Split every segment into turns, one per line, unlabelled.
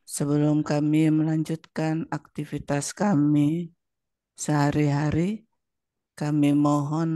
Sebelum kami melanjutkan aktivitas kami sehari-hari, kami mohon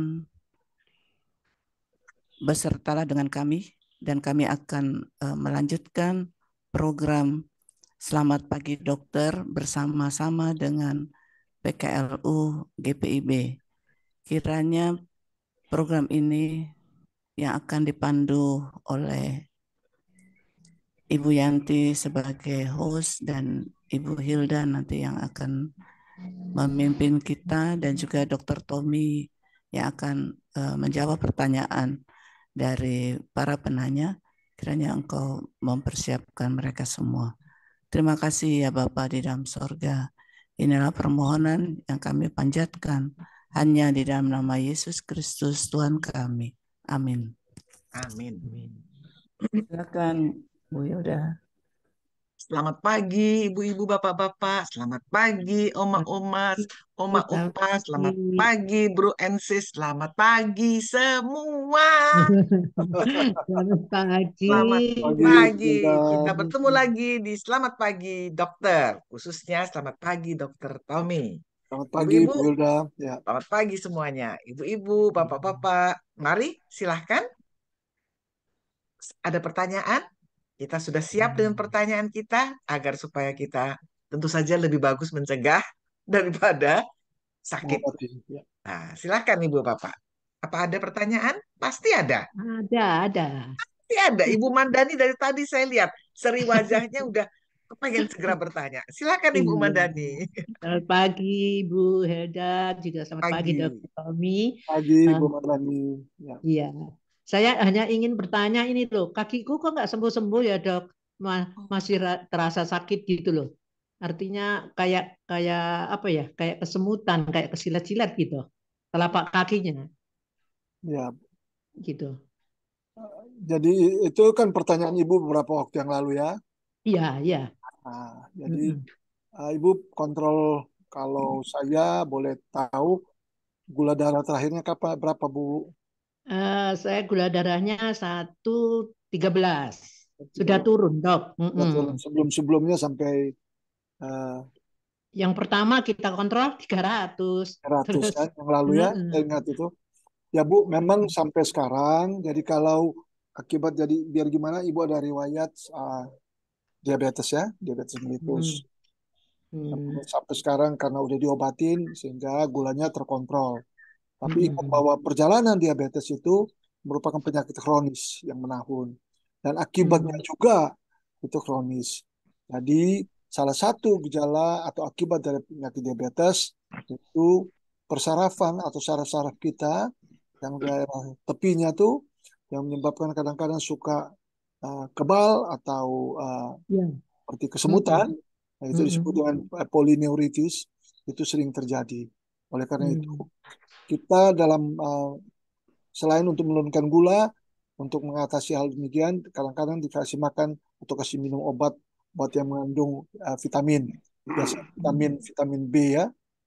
besertalah dengan kami dan kami akan melanjutkan program Selamat Pagi Dokter bersama-sama dengan PKLU GPIB. Kiranya program ini yang akan dipandu oleh Ibu Yanti sebagai host dan Ibu Hilda nanti yang akan memimpin kita, dan juga Dr. Tommy yang akan menjawab pertanyaan dari para penanya. Kiranya Engkau mempersiapkan mereka semua. Terima kasih ya Bapa di dalam sorga. Inilah permohonan yang kami panjatkan hanya di dalam nama Yesus Kristus Tuhan kami. Amin.
Amin.
Silakan Bu Hilda.
Selamat pagi ibu-ibu, bapak-bapak. Selamat pagi oma-oma, oma-opa. Selamat pagi bro and sis. Selamat pagi semua.
Selamat pagi.
Selamat pagi. Kita bertemu lagi di Selamat Pagi Dokter. Khususnya Selamat Pagi Dokter Tommy.
Selamat pagi
Ibu-ibu,
Bu Hilda. Ya.
selamat pagi semuanya. Ibu-ibu, bapak-bapak. Mari silahkan. Ada pertanyaan? Kita sudah siap dengan pertanyaan kita agar supaya kita tentu saja lebih bagus mencegah daripada sakit.
Ya.
Nah, silakan Ibu Bapak. Apa ada pertanyaan? Pasti ada.
Ada.
Pasti ada. Ibu Mandani dari tadi saya lihat seri wajahnya udah kepengen segera bertanya. Silakan Ibu Mandani.
Selamat pagi Bu Helda, juga selamat pagi Dr. Tommy.
Pagi Bu Mandani. Ya.
Iya. Saya hanya ingin bertanya ini loh, kakiku kok nggak sembuh-sembuh ya dok, masih terasa sakit gitu loh. Artinya kayak apa ya, kayak kesemutan, kayak kesilat-silat gitu, telapak kakinya.
Ya.
Gitu.
Jadi itu kan pertanyaan Ibu beberapa waktu yang lalu ya.
Iya.
Nah, jadi Ibu kontrol, kalau saya boleh tahu gula darah terakhirnya kapan, berapa Bu?
Saya gula darahnya 113. Sudah turun, Dok.
Sudah turun. Sebelumnya sampai
yang pertama kita kontrol 300.
100 kan yang lalu ya. Saya ingat itu. Ya Bu, memang sampai sekarang, jadi kalau akibat jadi biar gimana, Ibu ada riwayat diabetes ya, diabetes mellitus. Sampai sekarang karena udah diobatin sehingga gulanya terkontrol. Tapi ingat bahwa perjalanan diabetes itu merupakan penyakit kronis yang menahun. Dan akibatnya juga itu kronis. Jadi salah satu gejala atau akibat dari penyakit diabetes itu persarafan atau saraf-saraf kita yang daerah tepinya tuh yang menyebabkan kadang-kadang suka kebal atau seperti kesemutan. Nah, itu disebut dengan polyneuritis, itu sering terjadi. Oleh karena itu, kita dalam selain untuk menurunkan gula, untuk mengatasi hal demikian, kadang-kadang dikasih makan atau kasih minum obat yang mengandung vitamin. Biasa vitamin B ya,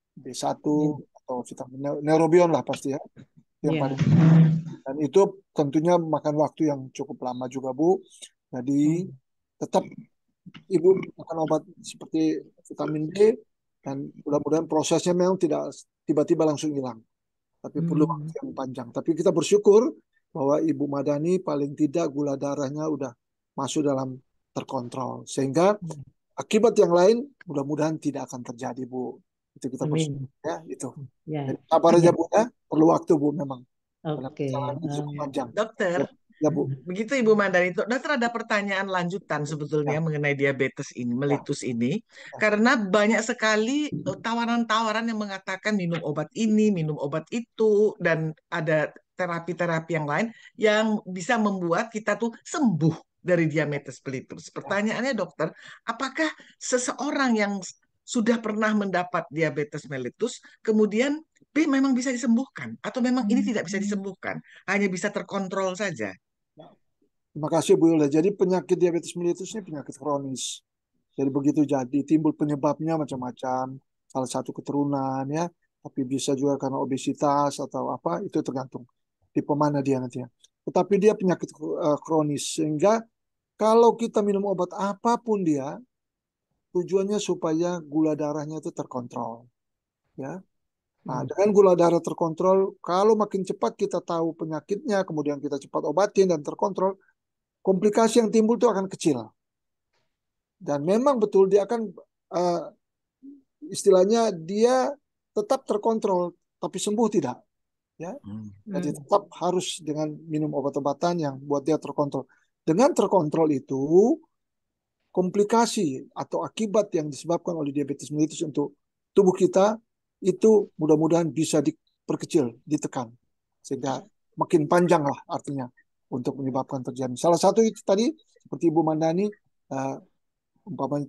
B1 atau vitamin neurobion lah pasti ya. Yang paling. Dan itu tentunya makan waktu yang cukup lama juga Bu. Jadi tetap Ibu makan obat seperti vitamin D, dan mudah-mudahan prosesnya memang tidak tiba-tiba langsung hilang, tapi perlu waktu yang panjang. Tapi kita bersyukur bahwa Ibu Madani paling tidak gula darahnya udah masuk dalam terkontrol, sehingga akibat yang lain mudah-mudahan tidak akan terjadi Bu. Itu kita bersyukur ya itu. Jadi, sabar aja Bu ya, perlu waktu Bu memang.
Oke.
Cukup panjang.
Dokter,
ya Bu.
Begitu Ibu Mandani, dokter ada pertanyaan lanjutan sebetulnya mengenai diabetes ini, mellitus ini, karena banyak sekali tawaran-tawaran yang mengatakan minum obat ini, minum obat itu, dan ada terapi-terapi yang lain yang bisa membuat kita tuh sembuh dari diabetes mellitus. Pertanyaannya dokter, apakah seseorang yang sudah pernah mendapat diabetes mellitus kemudian memang bisa disembuhkan atau memang ini tidak bisa disembuhkan, hanya bisa terkontrol saja?
Terima kasih Bu Yulda. Jadi penyakit diabetes mellitus ini penyakit kronis. Jadi begitu jadi timbul penyebabnya macam-macam. Salah satu keturunan ya, tapi bisa juga karena obesitas atau apa, itu tergantung tipe mana dia nanti ya. Tetapi dia penyakit kronis, sehingga kalau kita minum obat apapun dia, tujuannya supaya gula darahnya itu terkontrol, ya. Nah, dengan gula darah terkontrol, kalau makin cepat kita tahu penyakitnya, kemudian kita cepat obatin dan terkontrol, komplikasi yang timbul itu akan kecil. Dan memang betul dia akan istilahnya dia tetap terkontrol, tapi sembuh tidak. Ya, jadi tetap harus dengan minum obat-obatan yang buat dia terkontrol. Dengan terkontrol itu, komplikasi atau akibat yang disebabkan oleh diabetes mellitus untuk tubuh kita itu mudah-mudahan bisa diperkecil, ditekan, sehingga makin panjang lah artinya untuk menyebabkan terjadi. Salah satu itu tadi seperti Ibu Mandani, umpamanya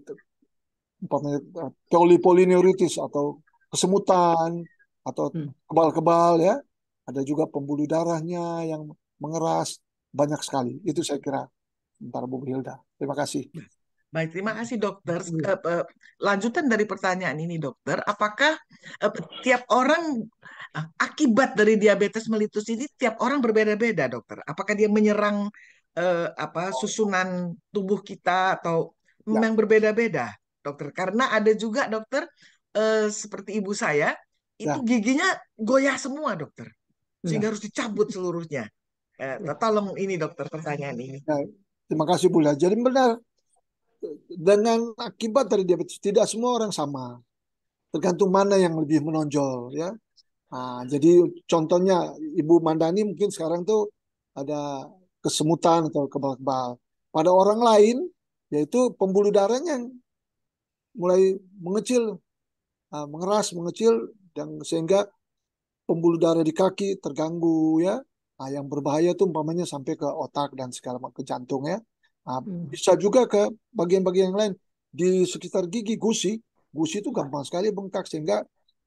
polipolineurosis atau kesemutan atau kebal-kebal, ya. Ada juga pembuluh darahnya yang mengeras, banyak sekali. Itu saya kira. Bentar, Bu Hilda. Terima kasih.
Baik, terima kasih dokter. Lanjutan dari pertanyaan ini dokter, apakah tiap orang akibat dari diabetes mellitus ini tiap orang berbeda-beda dokter? Apakah dia menyerang susunan tubuh kita atau memang berbeda-beda dokter? Karena ada juga dokter seperti ibu saya itu giginya goyah semua dokter, sehingga harus dicabut seluruhnya. Tolong ini dokter pertanyaan ini.
Terima kasih Bu. Jadi benar, dengan akibat dari diabetes tidak semua orang sama, tergantung mana yang lebih menonjol, ya. Nah, jadi contohnya Ibu Mandani mungkin sekarang tuh ada kesemutan atau kebal-kebal. Pada orang lain yaitu pembuluh darahnya yang mulai mengecil, mengeras, mengecil, dan sehingga pembuluh darah di kaki terganggu, ya. Nah, yang berbahaya tuh umpamanya sampai ke otak dan segala macam, ke jantung, ya. Nah, bisa juga ke bagian-bagian yang lain di sekitar gigi, gusi itu gampang sekali bengkak sehingga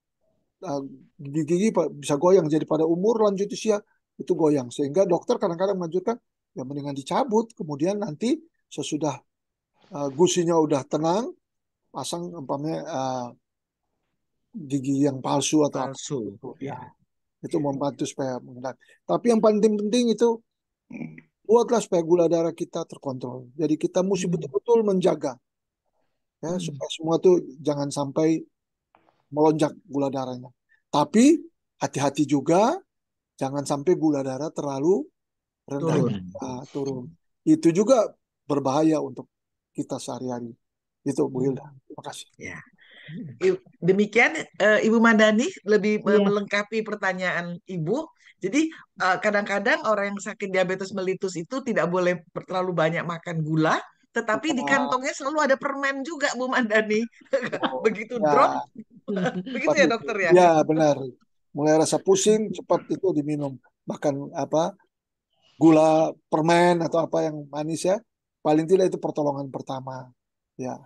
gigi bisa goyang. Jadi pada umur lanjut usia itu goyang, sehingga dokter kadang-kadang menganjurkan ya mendingan dicabut, kemudian nanti sesudah gusinya udah tenang pasang umpamanya gigi yang palsu atau apa itu, ya. Itu membantu supaya mengendalikan. Tapi yang paling penting itu buatlah supaya gula darah kita terkontrol. Jadi kita mesti betul-betul menjaga, ya, supaya semua tuh jangan sampai melonjak gula darahnya. Tapi hati-hati juga, jangan sampai gula darah terlalu rendah, turun. Itu juga berbahaya untuk kita sehari-hari. Itu Bu Hilda. Terima kasih.
Ya. Demikian Ibu Mandani lebih melengkapi pertanyaan Ibu. Jadi kadang-kadang orang yang sakit diabetes mellitus itu tidak boleh terlalu banyak makan gula, tetapi di kantongnya selalu ada permen juga Bu Mandani. Begitu drop, begitu ya dokter ya?
Ya benar. Mulai rasa pusing cepat itu diminum. Bahkan gula permen atau apa yang manis, ya. Paling tidak itu pertolongan pertama. Ya.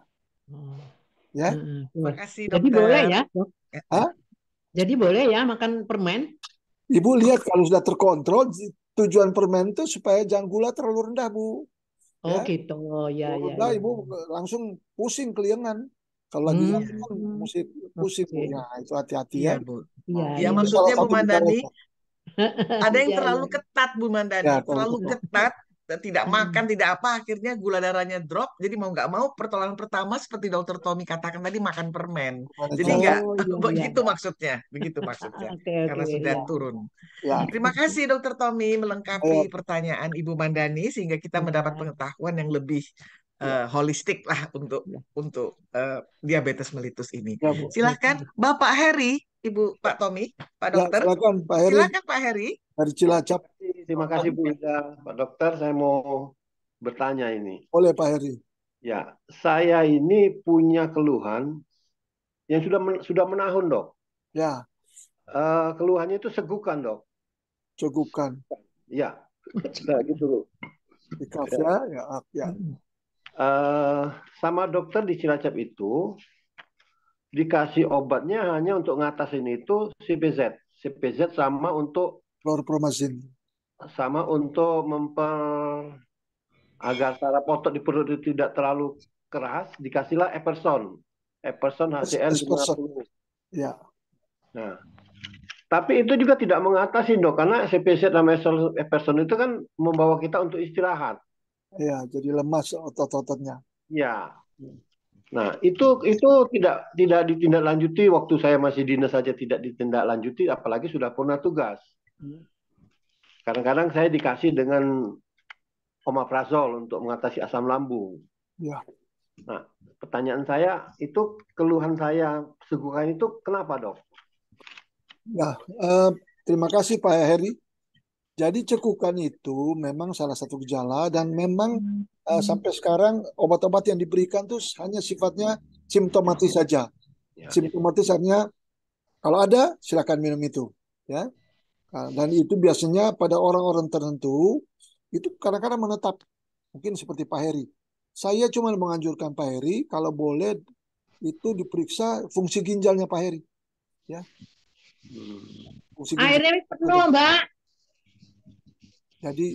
Ya.
Terima kasih
dokter. Jadi boleh ya, dok?
Hah?
Jadi boleh ya makan permen?
Ibu lihat kalau sudah terkontrol, tujuan permen itu supaya jangan gula terlalu rendah, Bu.
Oh ya? Gitu, ya.
Ibu langsung pusing keliengan. Kalau lagi mesti pusing, Bu. Ya, itu hati-hati, ya.
Bu.
Ya,
maksudnya Bu Mandani, ada yang terlalu ketat Bu Mandani, terlalu ketat. Tidak makan, tidak apa, akhirnya gula darahnya drop. Jadi mau nggak mau pertolongan pertama seperti Dokter Tommy katakan tadi, makan permen. Jadi nggak begitu maksudnya, karena sudah turun.
Ya.
Terima kasih Dokter Tommy melengkapi pertanyaan Ibu Mandani sehingga kita mendapat pengetahuan yang lebih holistik lah untuk diabetes mellitus ini. Silakan Bapak Heri, Ibu Pak Tommy, Pak Dokter.
Silakan Pak Heri.
Silakan Pak Heri.
Dari Cilacap.
Terima kasih Bu Ida. Pak Dokter, saya mau bertanya ini.
Boleh Pak Heri.
Ya, saya ini punya keluhan yang sudah menahun, Dok.
Ya.
Keluhannya itu segukan, Dok.
Segukan.
Ya. Nah, gitu loh.
Ya.
Sama dokter di Cilacap itu dikasih obatnya hanya untuk ngatasin itu CPZ sama untuk
chlorpromazine.
Sama untuk agar saraf otot di perut itu tidak terlalu keras, dikasihlah Epperson HCl 50.
Ya.
Nah, tapi itu juga tidak mengatasi, Dok, karena CPZ sama Epperson itu kan membawa kita untuk istirahat.
Ya, jadi lemas otot-ototnya.
Ya. Nah, itu tidak ditindaklanjuti waktu saya masih dinas saja tidak ditindaklanjuti, apalagi sudah purna tugas. Kadang-kadang saya dikasih dengan omeprazol untuk mengatasi asam lambung.
Ya.
Nah, pertanyaan saya itu keluhan saya segukan itu kenapa, Dok?
Ya, terima kasih Pak Heri. Jadi cekukan itu memang salah satu gejala dan memang sampai sekarang obat-obat yang diberikan tuh hanya sifatnya simptomatis saja.
Ya.
Simptomatis artinya kalau ada silakan minum itu, ya. Dan itu biasanya pada orang-orang tertentu itu kadang-kadang menetap, mungkin seperti Pak Heri. Saya cuma menganjurkan Pak Heri kalau boleh itu diperiksa fungsi ginjalnya Pak Heri, ya. Fungsi ginjal.
Airnya penuh, Mbak.
Jadi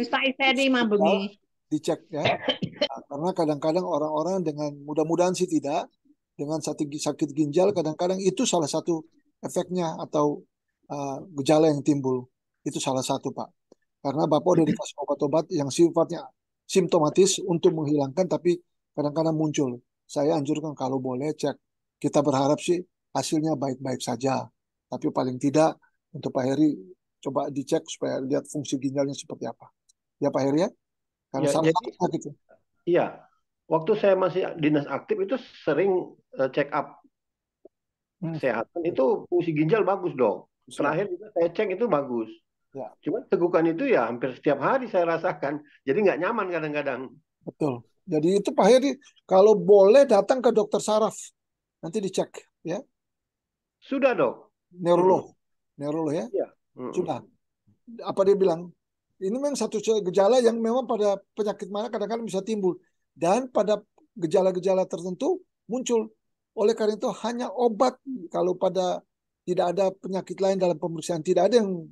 dicek
ya. Nah, karena kadang-kadang orang-orang dengan mudah-mudahan sih tidak dengan sakit ginjal kadang-kadang itu salah satu efeknya atau gejala yang timbul. Itu salah satu, Pak. Karena Bapak udah dikasih obat-obat yang sifatnya simptomatis untuk menghilangkan tapi kadang-kadang muncul. Saya anjurkan kalau boleh cek. Kita berharap sih hasilnya baik-baik saja. Tapi paling tidak untuk Pak Heri coba dicek supaya lihat fungsi ginjalnya seperti apa. Ya Pak Heri ya? Karena
Ya,
salah
jadi,
satu sakit.
iya, waktu saya masih dinas aktif itu sering check up kesehatan itu fungsi ginjal bagus, Dok. Terakhir juga saya cek itu bagus.
Ya.
Cuma tegukan itu ya hampir setiap hari saya rasakan. Jadi nggak nyaman kadang-kadang.
Betul. Jadi itu Pak Heri kalau boleh datang ke dokter saraf nanti dicek ya.
Sudah, Dok.
Neurolog ya.
Ya.
Sudah. Apa dia bilang? Ini memang satu gejala yang memang pada penyakit mana kadang-kadang bisa timbul. Dan pada gejala-gejala tertentu muncul. Oleh karena itu hanya obat. Kalau pada tidak ada penyakit lain dalam pemeriksaan, tidak ada yang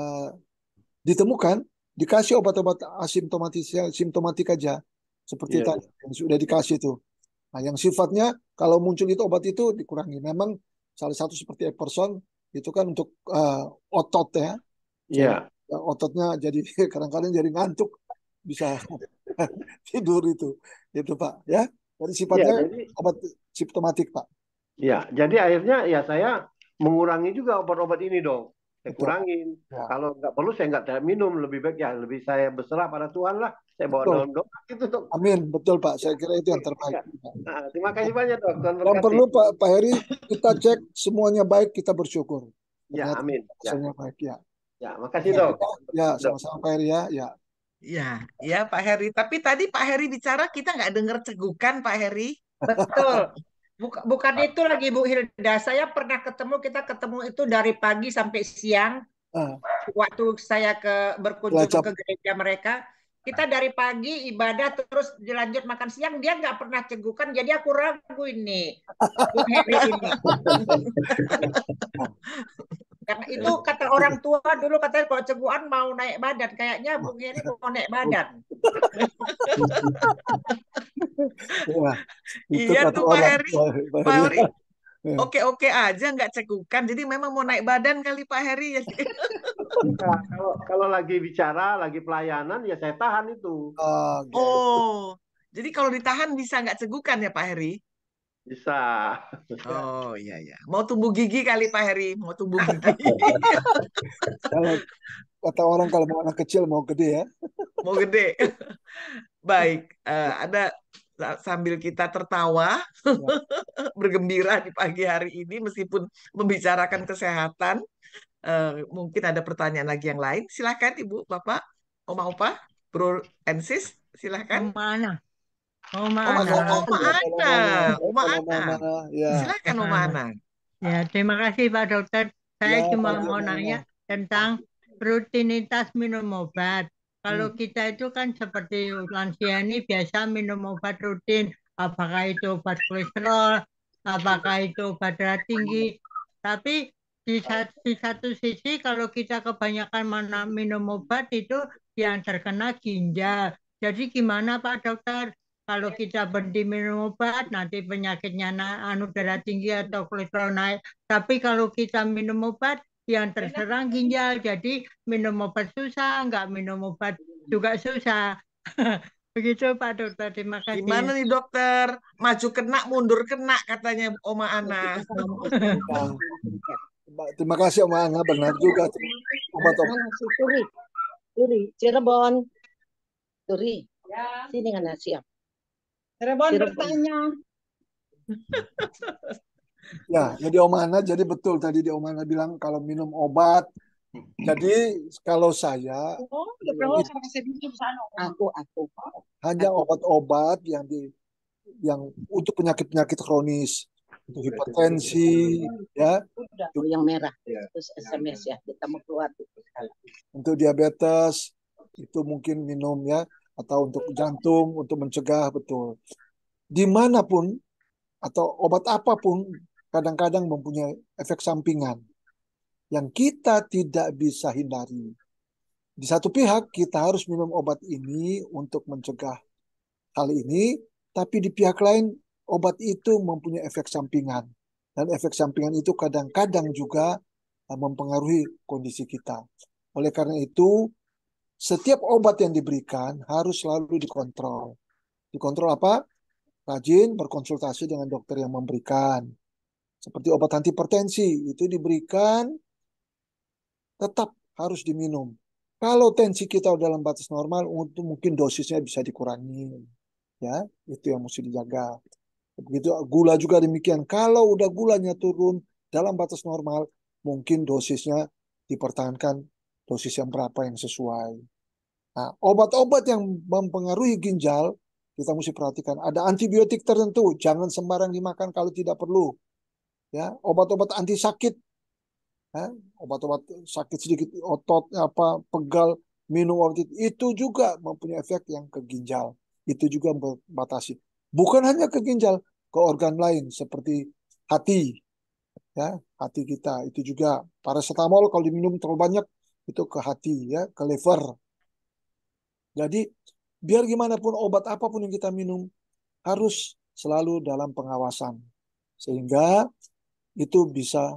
ditemukan, dikasih obat-obat simptomatik aja. Seperti tadi yang sudah dikasih itu. Nah, yang sifatnya kalau muncul itu obat itu dikurangi. Memang salah satu seperti Epperson itu kan untuk otot ya.
Iya.
Ototnya jadi kadang-kadang jadi ngantuk bisa tidur itu Pak ya. Jadi sifatnya obat simptomatik Pak.
Ya, jadi akhirnya ya saya mengurangi juga obat-obat ini dong. Saya kurangin. Ya. Kalau nggak perlu saya nggak minum, lebih baik ya lebih saya berserah pada Tuhan lah. Saya bawa daun doa gitu dok.
Amin, betul Pak. Saya kira itu yang terbaik.
Ya. Nah, terima kasih banyak dok.
Yang perlu Pak Heri kita cek semuanya baik, kita bersyukur.
Ya, amin.
Semuanya baik ya.
Ya, makasih dok.
Ya, sama-sama Pak Heri ya.
Ya Pak Heri. Tapi tadi Pak Heri bicara kita nggak dengar cegukan Pak Heri.
Betul. Bukan itu lagi Bu Hilda. Saya pernah kita ketemu itu dari pagi sampai siang. Waktu saya berkunjung ke gereja mereka. Kita dari pagi ibadah terus dilanjut makan siang, dia nggak pernah cegukan, jadi aku ragu ini Bu Heri ini. Karena itu kata orang tua dulu katanya kalau cegukan mau naik badan, kayaknya Bu Heri mau naik badan.
Iya tuh Pak Heri. Pak Heri oke aja nggak cegukan, jadi memang mau naik badan kali Pak Heri.
Nah, kalau lagi bicara, lagi pelayanan ya saya tahan itu.
Oh, jadi kalau ditahan bisa nggak cegukan ya Pak Heri?
Bisa.
Oh iya. Mau tumbuh gigi kali Pak Heri, mau tumbuh gigi.
Kalau kata orang kalau mau anak kecil mau gede ya.
Mau gede. Baik, ada sambil kita tertawa, bergembira di pagi hari ini meskipun membicarakan kesehatan. Mungkin ada pertanyaan lagi yang lain. Silahkan Ibu, Bapak, Oma, Opa, Bro and Sis, silahkan. Oma Ana. Silahkan Oma Ana.
Ya, terima kasih Pak Dokter. Saya cuma mau nanya tentang rutinitas minum obat. Kalau kita itu kan seperti lansia ini biasa minum obat rutin, apakah itu obat kolesterol, apakah itu obat darah tinggi. Tapi di satu sisi kalau kita kebanyakan minum obat itu yang terkena ginjal. Jadi gimana Pak Dokter? Kalau kita berhenti minum obat, nanti penyakitnya darah tinggi atau kolesterol naik. Tapi kalau kita minum obat, yang terserang ginjal, jadi minum obat susah, nggak minum obat juga susah. Begitu Pak Dokter, terima
Gimana
kasih.
nih dokter? Maju kena, mundur kena katanya Oma Ana.
Terima kasih Oma Ana, benar juga. Obat-obat.
Turi, Cirebon. Turi, sini kan siap.
Cirebon bertanya.
Ya, jadi Oma Ana, jadi betul tadi di Oma Ana bilang kalau minum obat. Jadi kalau saya
aku
hanya obat-obat yang untuk penyakit-penyakit kronis, untuk hipertensi, ya,
yang merah, terus SMS ya, kita mau keluar.
untuk diabetes itu mungkin minum ya, atau untuk jantung, untuk mencegah, betul. Dimanapun atau obat apapun kadang-kadang mempunyai efek sampingan yang kita tidak bisa hindari. Di satu pihak kita harus minum obat ini untuk mencegah hal ini, tapi di pihak lain obat itu mempunyai efek sampingan. Dan efek sampingan itu kadang-kadang juga mempengaruhi kondisi kita. Oleh karena itu, setiap obat yang diberikan harus selalu dikontrol. Dikontrol apa? Rajin berkonsultasi dengan dokter yang memberikan. Seperti obat antihipertensi, itu diberikan tetap harus diminum. Kalau tensi kita dalam batas normal, untuk mungkin dosisnya bisa dikurangi. Ya, itu yang mesti dijaga. Begitu gula juga demikian. Kalau udah gulanya turun dalam batas normal, mungkin dosisnya dipertahankan dosis yang berapa yang sesuai. Nah, obat-obat yang mempengaruhi ginjal kita mesti perhatikan. Ada antibiotik tertentu, jangan sembarang dimakan kalau tidak perlu. Ya, obat-obat anti sakit, ya, obat-obat sakit sedikit otot apa pegal, minum obat itu juga mempunyai efek yang ke ginjal. Itu juga membatasi. Bukan hanya ke ginjal, ke organ lain seperti hati, ya, hati kita itu juga. Paracetamol kalau diminum terlalu banyak itu ke hati, ya, ke liver. Jadi biar gimana pun obat apapun yang kita minum harus selalu dalam pengawasan sehingga itu bisa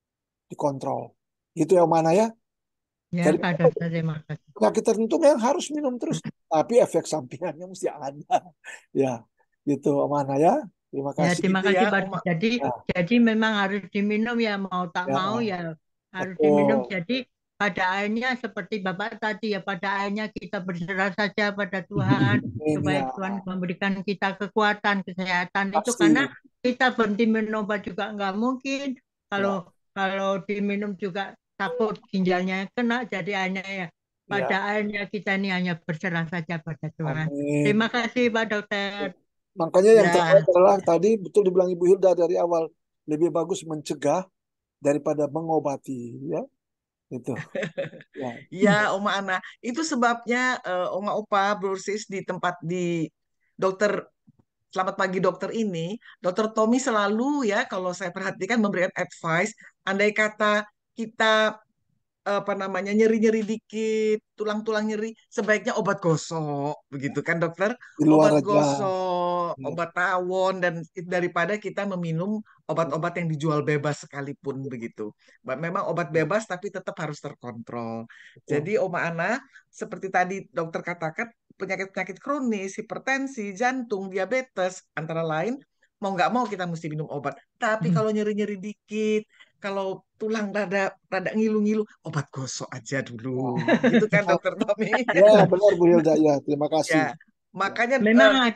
dikontrol. Itu yang mana ya?
Ya,
Jadi
Pak Dokter, terima kasih.
penyakit tertentu memang harus minum terus, tapi efek sampingannya mesti ada. Ya, gitu mana ya? Terima
Ya,
kasih.
terima
Gitu
kasih
ya,
Pak.
Oma.
Jadi memang harus diminum ya, mau tak
Ya,
mau ya harus diminum.
betul.
Jadi pada akhirnya seperti Bapak tadi ya, pada akhirnya kita berserah saja pada Tuhan supaya
Ya,
Tuhan memberikan kita kekuatan, kesehatan itu
pasti.
karena kita berhenti minum obat juga nggak mungkin.
Ya,
Kalau diminum juga takut ginjalnya kena, jadi akhirnya ya pada
ya.
akhirnya kita ini hanya berserah saja pada Tuhan.
Amin.
Terima kasih Pak Dokter.
Makanya yang
Ya.
terakhir adalah tadi betul dibilang Ibu Hilda dari awal, lebih bagus mencegah daripada mengobati, ya. Itu. Ya.
Ya, Oma Ana. Itu sebabnya Oma Opa, Bro Sis di tempat di dokter Selamat Pagi Dokter ini, Dokter Tommy selalu ya kalau saya perhatikan memberikan advice, andai kata kita apa namanya nyeri-nyeri dikit, tulang-tulang nyeri, sebaiknya obat gosok, begitu kan dokter?
Di luar
Obat
aja.
gosok,
Ya.
obat tawon dan daripada kita meminum obat-obat yang dijual bebas sekalipun begitu. Memang obat bebas tapi tetap harus terkontrol.
Betul.
Jadi Oma Ana, seperti tadi dokter katakan, penyakit-penyakit kronis, hipertensi, jantung, diabetes, antara lain, mau nggak mau kita mesti minum obat. Tapi kalau nyeri-nyeri dikit, kalau tulang rada ngilu-ngilu, obat gosok aja dulu. Gitu kan Dokter Tommy?
Ya, benar Bu Hilda. Ya, terima kasih.
Ya, makanya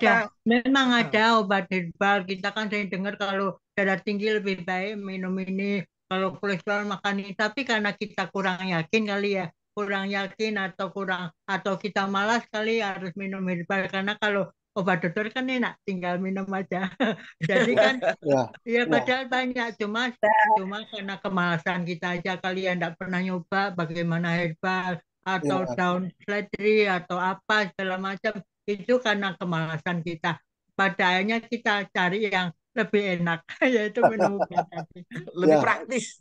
Memang ada obat herbal. Kita kan sering dengar kalau darah tinggi lebih baik minum ini, kalau kolesterol makan ini. Tapi karena kita kurang yakin kali ya, kurang yakin atau kita malas kali harus minum herbal. Karena kalau obat dokter kan enak, tinggal minum aja. Jadi kan, ya padahal banyak, cuma karena kemalasan kita aja kali ya, enggak pernah nyoba bagaimana herbal atau daun seledri atau apa segala macam, itu karena kemalasan kita. Pada akhirnya kita cari yang lebih enak, yaitu minum obat tadi.
Lebih praktis.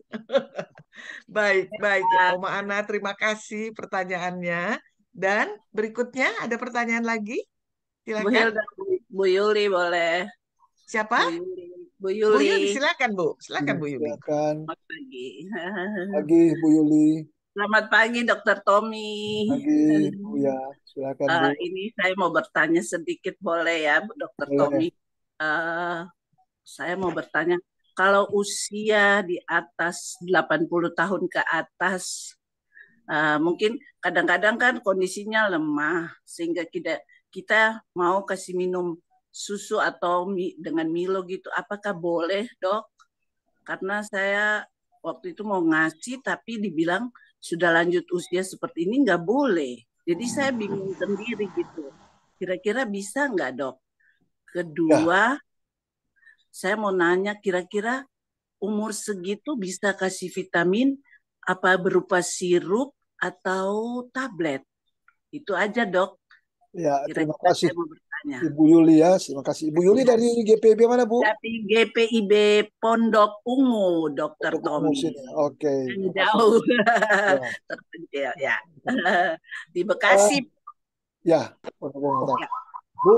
Baik, Oma Ana, terima kasih pertanyaannya. Dan berikutnya ada pertanyaan lagi? Silakan.
Bu Hilda, Bu Yuli boleh.
Siapa?
Bu Yuli.
Bu Yuli, silakan Bu. Silakan Bu Yuli.
Silakan.
Pagi.
Pagi Bu Yuli.
Selamat pagi, Dokter Tommy.
Pagi, Bu ya. Silakan, Bu.
Ini saya mau bertanya sedikit, boleh ya, Dokter Tommy? Saya mau bertanya, kalau usia di atas 80 tahun ke atas, mungkin kadang-kadang kan kondisinya lemah, sehingga kita mau kasih minum susu atau dengan Milo gitu, apakah boleh, Dok? Karena saya waktu itu mau ngasih, tapi dibilang sudah lanjut usia seperti ini nggak boleh. Jadi saya bingung sendiri gitu. Kira-kira bisa nggak, Dok? Kedua, saya mau nanya, kira-kira umur segitu bisa kasih vitamin apa berupa sirup atau tablet? Itu aja, Dok.
Ya, terima kasih.
Saya mau bertanya.
Ibu Yuli ya, terima kasih. Ibu Yuli dari GPIB mana, Bu?
Dari GPIB Pondok Ungu, Dokter Tommy.
Oke.
Jauh. Terpencil ya. Di Bekasi.
Ya, Bu,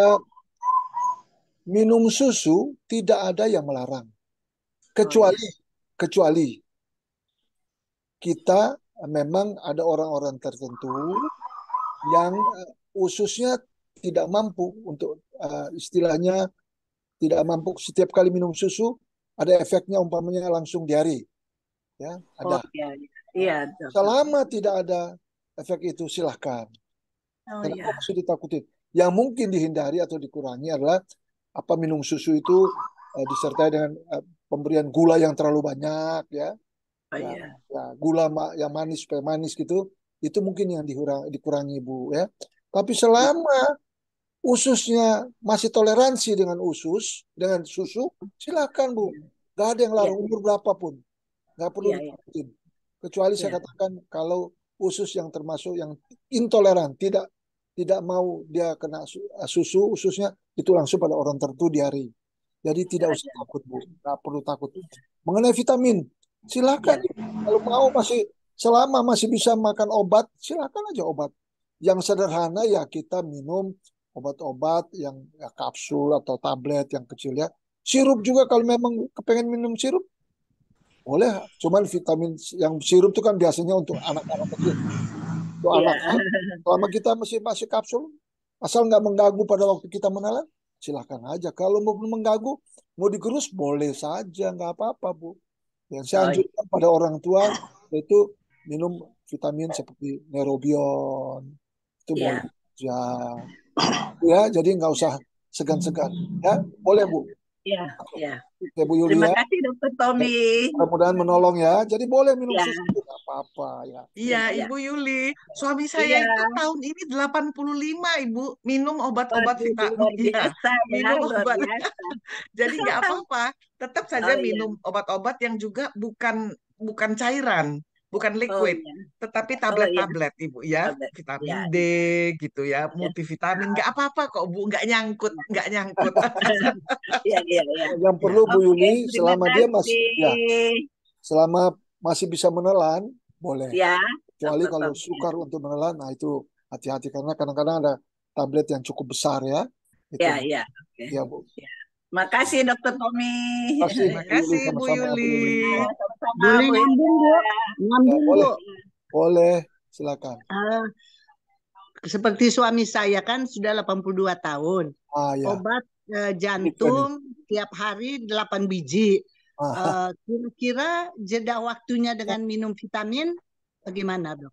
minum susu tidak ada yang melarang. Kecuali kita memang ada orang-orang tertentu yang ususnya tidak mampu untuk istilahnya tidak mampu setiap kali minum susu ada efeknya umpamanya langsung diare. Ya, ada.
Iya.
Selama tidak ada efek itu silahkan. Kenapa mesti ditakutin? Yang mungkin dihindari atau dikurangi adalah minum susu itu disertai dengan pemberian gula yang terlalu banyak ya. Gula yang manis supaya manis gitu. Itu mungkin yang dikurangi, Bu ya. Tapi selama ususnya masih toleransi dengan susu, silakan, Bu. Gak ada yang larang umur berapapun. Gak perlu ditakutin. Kecuali saya katakan kalau usus yang termasuk yang intoleran, tidak mau dia kena susu, ususnya itu langsung pada orang tertentu diare. Jadi tidak usah takut, Bu. Gak perlu takut. Mengenai vitamin, silakan. Kalau mau selama masih bisa makan obat, silakan aja obat. Yang sederhana ya kita minum obat-obat yang kapsul atau tablet yang kecil ya. Sirup juga kalau memang kepengen minum sirup, boleh. Cuman vitamin yang sirup itu kan biasanya untuk anak-anak kecil. Untuk anak, selama kita masih kapsul, asal nggak mengganggu pada waktu kita menelan, silakan aja. Kalau mau mengganggu, mau digerus, boleh saja, nggak apa-apa, Bu. Yang saya anjurkan pada orang tua yaitu minum vitamin seperti Neurobion, itu boleh ya, jadi nggak usah segan-segan ya, boleh, Bu.
Iya.
Oke, Bu Yuli.
Terima kasih, Dokter Tommy.
Mudah-mudahan menolong ya. Jadi boleh minum susu, nggak apa-apa ya.
Iya, Ibu Yuli. Suami saya itu tahun ini 85, Ibu. Minum obat-obat vitamin. Iya, minum obat. Jadi nggak apa-apa. Tetap saja minum obat-obat yang juga bukan cairan. Bukan liquid, tetapi tablet-tablet, Ibu ya, vitamin D gitu ya, multivitamin, nggak apa-apa kok, Bu, nggak nyangkut.
Yang perlu, Bu Yuli, selama dia selama masih bisa menelan, boleh. Kecuali kalau sukar untuk menelan, nah itu hati-hati karena kadang-kadang ada tablet yang cukup besar ya.
Iya.
Ya, Bu.
Makasih, Dokter Tommy.
Terima kasih, Bu Yuli.
Boleh nyambung, Bu.
Boleh, silakan.
Seperti suami saya kan sudah 82 tahun. Obat jantung tiap hari 8 biji. Kira-kira jeda waktunya dengan minum vitamin bagaimana, Dok?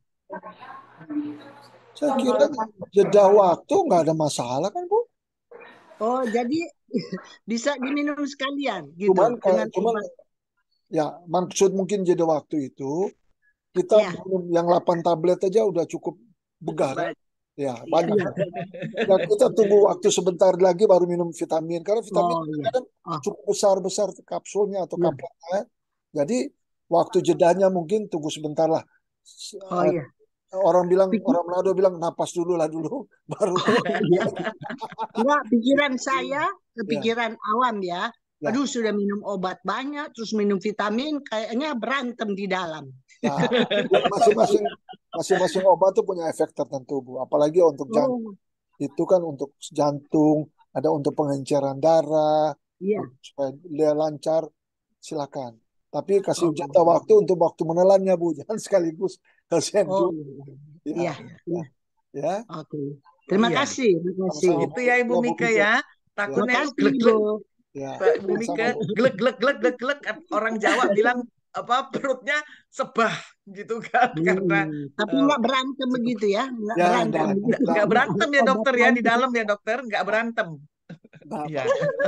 Saya kira jeda waktu nggak ada masalah kan, Bu?
Oh, jadi bisa diminum sekalian gitu.
Cuman ya maksud mungkin jeda waktu itu kita minum yang 8 tablet aja udah cukup begah. Ya, banyak. Ya, kita tunggu waktu sebentar lagi baru minum vitamin karena vitamin kadang cukup besar-besar kapsulnya atau kapletnya. Jadi waktu jedanya mungkin tunggu sebentar lah. Orang Manado bilang napas dulu baru.
Enggak, pikiran awam ya. Aduh, sudah minum obat banyak, terus minum vitamin, kayaknya berantem di dalam.
Nah, masing-masing obat tuh punya efek tertentu, Bu. Apalagi untuk jantung. Itu kan untuk jantung, ada untuk pengenceran darah, supaya dia lancar. Silakan. Tapi kasih jatah waktu untuk waktu menelannya, Bu. Jangan sekaligus kasihan
Oh,
juga.
iya.
Ya. Ya.
Oke. Terima
Iya.
kasih. Terima kasih.
Sama-sama,
Itu ya Ibu
Bu
Mika
Mika.
ya.
Terima
Takutnya itu
kasih,
glek-glek.
Bu.
Ya.
Mbak Ibu
Sama-sama,
Mika
Bu.
glek-glek. Orang Jawa bilang apa perutnya sebah gitu kan karena
Tapi nggak berantem
cukup.
begitu ya, nggak
Ya,
berantem.
Nggak berantem ya
Obat
dokter ya di
lain.
dalam ya dokter nggak berantem. Iya.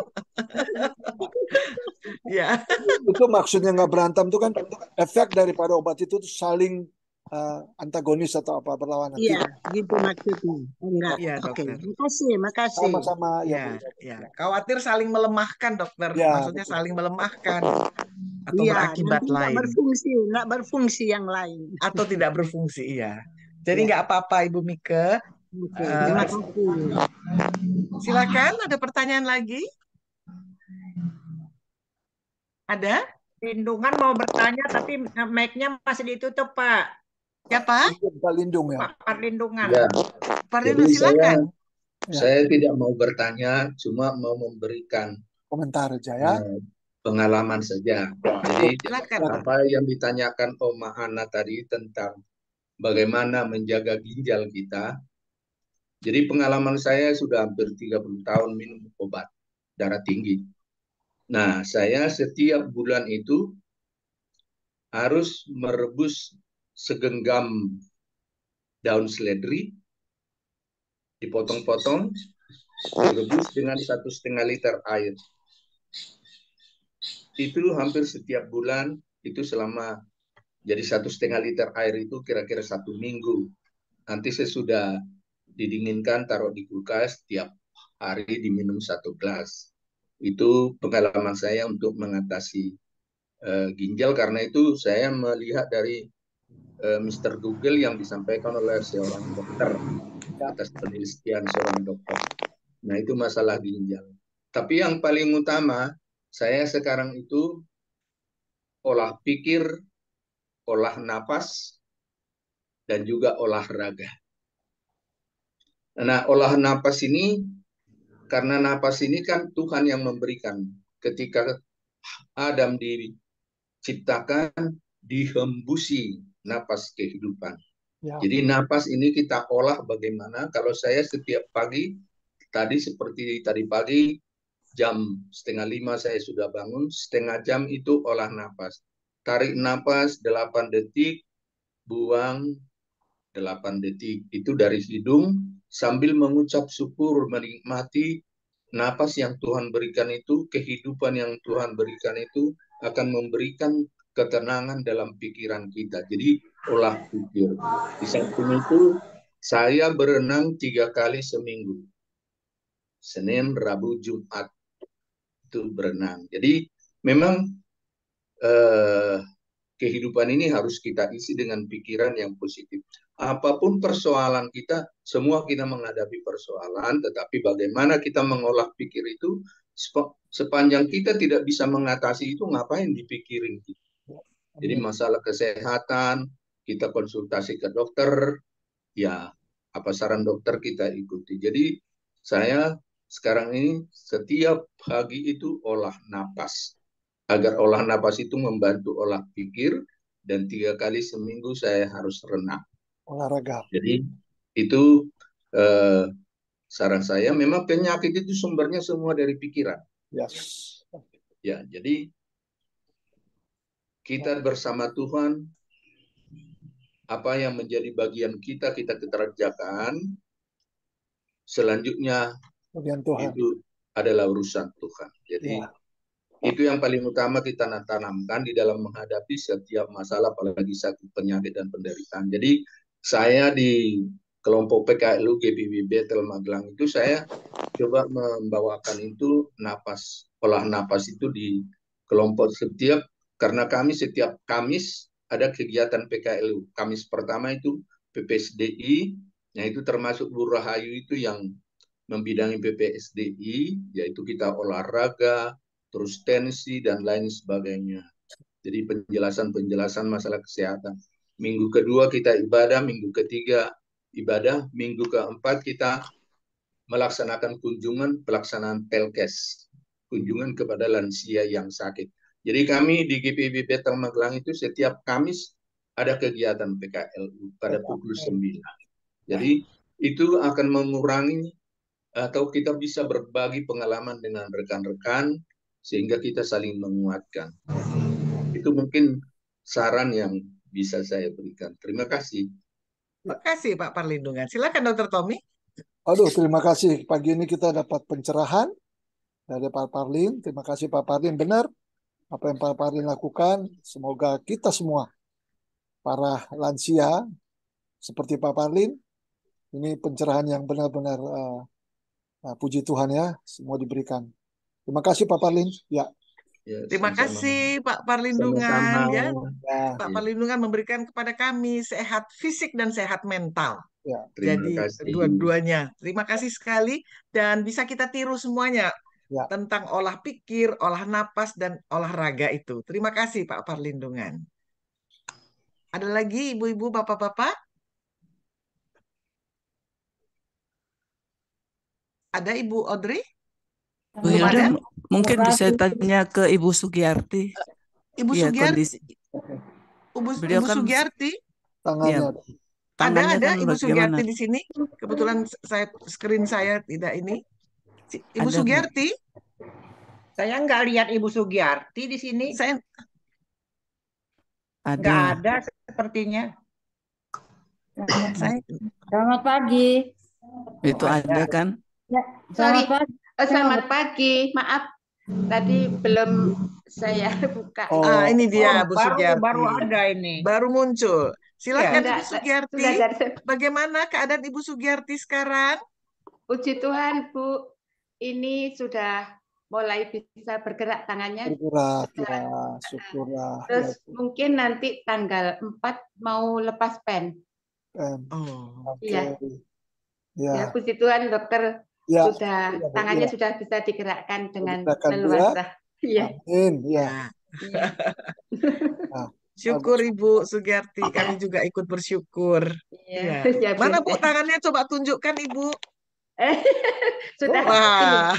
Iya.
Itu maksudnya nggak berantem itu kan efek daripada obat itu tuh saling antagonis atau apa berlawanan.
Iya,
Tidak.
gitu maksudnya. Enggak.
Iya
Oke,
dokter.
makasih, makasih.
Sama-sama ya,
Ya,
Bu.
ya. Khawatir saling melemahkan dokter.
Ya,
Maksudnya
betul.
saling melemahkan atau
Iya,
berakibat
nanti nggak
lain
berfungsi, nggak berfungsi yang lain.
atau tidak berfungsi. Iya. Jadi
Ya.
nggak apa-apa Ibu Mika.
Oke, terima kasih.
Silakan, ada pertanyaan lagi? Ada?
Lindungan mau bertanya tapi mic-nya masih ditutup, Pak.
Siapa?
Pak Lindung ya.
Pak Perlindungan.
Ya,
Pak
jadi
Lindung, silakan.
saya tidak mau bertanya, cuma mau memberikan
komentar aja ya.
Pengalaman saja. Jadi
Silakan.
apa yang ditanyakan Oma Ana tadi tentang bagaimana menjaga ginjal kita. Jadi pengalaman saya sudah hampir 30 tahun minum obat darah tinggi. Nah, saya setiap bulan itu harus merebus segenggam daun seledri, dipotong-potong, direbus dengan 1,5 liter air. Itu hampir setiap bulan, itu selama jadi 1,5 liter air itu kira-kira 1 minggu. Nanti sesudah didinginkan, taruh di kulkas, tiap hari diminum 1 gelas. Itu pengalaman saya untuk mengatasi ginjal, karena itu saya melihat dari Mr. Google yang disampaikan oleh seorang dokter atas penelitian seorang dokter. Nah, itu masalah ginjal. Tapi yang paling utama, saya sekarang itu olah pikir, olah napas, dan juga olahraga. Nah, olah napas ini, karena napas ini kan Tuhan yang memberikan. Ketika Adam diciptakan, dihembusi napas kehidupan. Ya. Jadi napas ini kita olah bagaimana. Kalau saya setiap pagi, tadi seperti tadi pagi, jam 4:30 saya sudah bangun, setengah jam itu olah napas. Tarik napas 8 detik, buang 8 detik. Itu dari hidung sambil mengucap syukur, menikmati napas yang Tuhan berikan itu, kehidupan yang Tuhan berikan itu akan memberikan ketenangan dalam pikiran kita. Jadi olah pikir. Di samping itu saya berenang 3 kali seminggu. Senin, Rabu, Jumat itu berenang. Jadi memang kehidupan ini harus kita isi dengan pikiran yang positif. Apapun persoalan kita, semua kita menghadapi persoalan, tetapi bagaimana kita mengolah pikir itu, sepanjang kita tidak bisa mengatasi itu, ngapain dipikirin kita. Jadi masalah kesehatan, kita konsultasi ke dokter, ya apa saran dokter kita ikuti. Jadi saya sekarang ini setiap pagi itu olah napas. Agar olah napas itu membantu olah pikir, dan 3 kali seminggu saya harus renang.
Olahraga.
Jadi itu saran saya. Memang penyakit itu sumbernya semua dari pikiran.
Yes.
Ya, jadi kita bersama Tuhan, apa yang menjadi bagian kita kerjakan. Selanjutnya
Tuhan.
Itu adalah urusan Tuhan. Jadi itu yang paling utama kita tanamkan di dalam menghadapi setiap masalah, apalagi sakit, penyakit, dan penderitaan. Jadi saya di kelompok PKLU GBB Bethel Magelang itu saya coba membawakan itu olah napas itu di kelompok setiap, karena kami setiap Kamis ada kegiatan PKLU. Kamis pertama itu PPSDI, yang itu termasuk Bu Rahayu itu yang membidangi PPSDI, yaitu kita olahraga, terus tensi, dan lain sebagainya. Jadi penjelasan masalah kesehatan. Minggu kedua kita ibadah, minggu ketiga ibadah, minggu keempat kita melaksanakan pelaksanaan pelkes, kunjungan kepada lansia yang sakit. Jadi kami di GPIB Betel Magelang itu setiap Kamis ada kegiatan PKLU pada pukul 9. Jadi itu akan mengurangi atau kita bisa berbagi pengalaman dengan rekan-rekan sehingga kita saling menguatkan. Itu mungkin saran yang bisa saya berikan. Terima kasih.
Terima kasih Pak Parlindungan. Silakan Dr. Tommy.
Aduh, terima kasih. Pagi ini kita dapat pencerahan dari Pak Parlin. Terima kasih Pak Parlin. Benar apa yang Pak Parlin lakukan. Semoga kita semua, para lansia, seperti Pak Parlin, ini pencerahan yang benar-benar puji Tuhan ya, semua diberikan. Terima kasih Pak Parlin. Ya.
Terima kasih Pak Parlindungan ya. Pak Parlindungan memberikan kepada kami sehat fisik dan sehat mental.
Ya.
Jadi dua-duanya. Terima kasih sekali dan bisa kita tiru semuanya tentang olah pikir, olah napas dan olahraga itu. Terima kasih Pak Parlindungan. Ada lagi ibu-ibu, bapak-bapak? Ada Ibu Audrey?
Belum ada? Mungkin bisa tanya ke Ibu Sugiyarti.
Ibu
ya,
Sugiyarti. Ibu
kan
Sugiyarti.
Tangannya.
Ada Ibu Sugiyarti di sini. Kebetulan screen saya tidak ini. Ibu Sugiyarti.
Saya nggak lihat Ibu Sugiyarti di sini.
Saya
nggak ada sepertinya.
Selamat pagi.
Itu ada kan?
Ya, selamat pagi. Maaf, tadi belum saya buka.
Ini dia Bu Sugiyarti.
Baru ada ini.
Baru muncul. Silakan Ibu Sugiyarti.
Bagaimana
keadaan Ibu Sugiyarti sekarang?
Puji Tuhan, Bu. Ini sudah mulai bisa bergerak tangannya.
Bergerak, ya, syukurlah.
Terus mungkin nanti tanggal 4 mau lepas pen. Iya. Ya, puji Tuhan dokter sudah tangannya sudah bisa digerakkan dengan leluasa. Iya.
Amin. Ya.
Syukur Ibu Sugiyarti, kami juga ikut bersyukur.
Iya.
Mana Bu tangannya, coba tunjukkan Ibu.
Sudah.
Wah.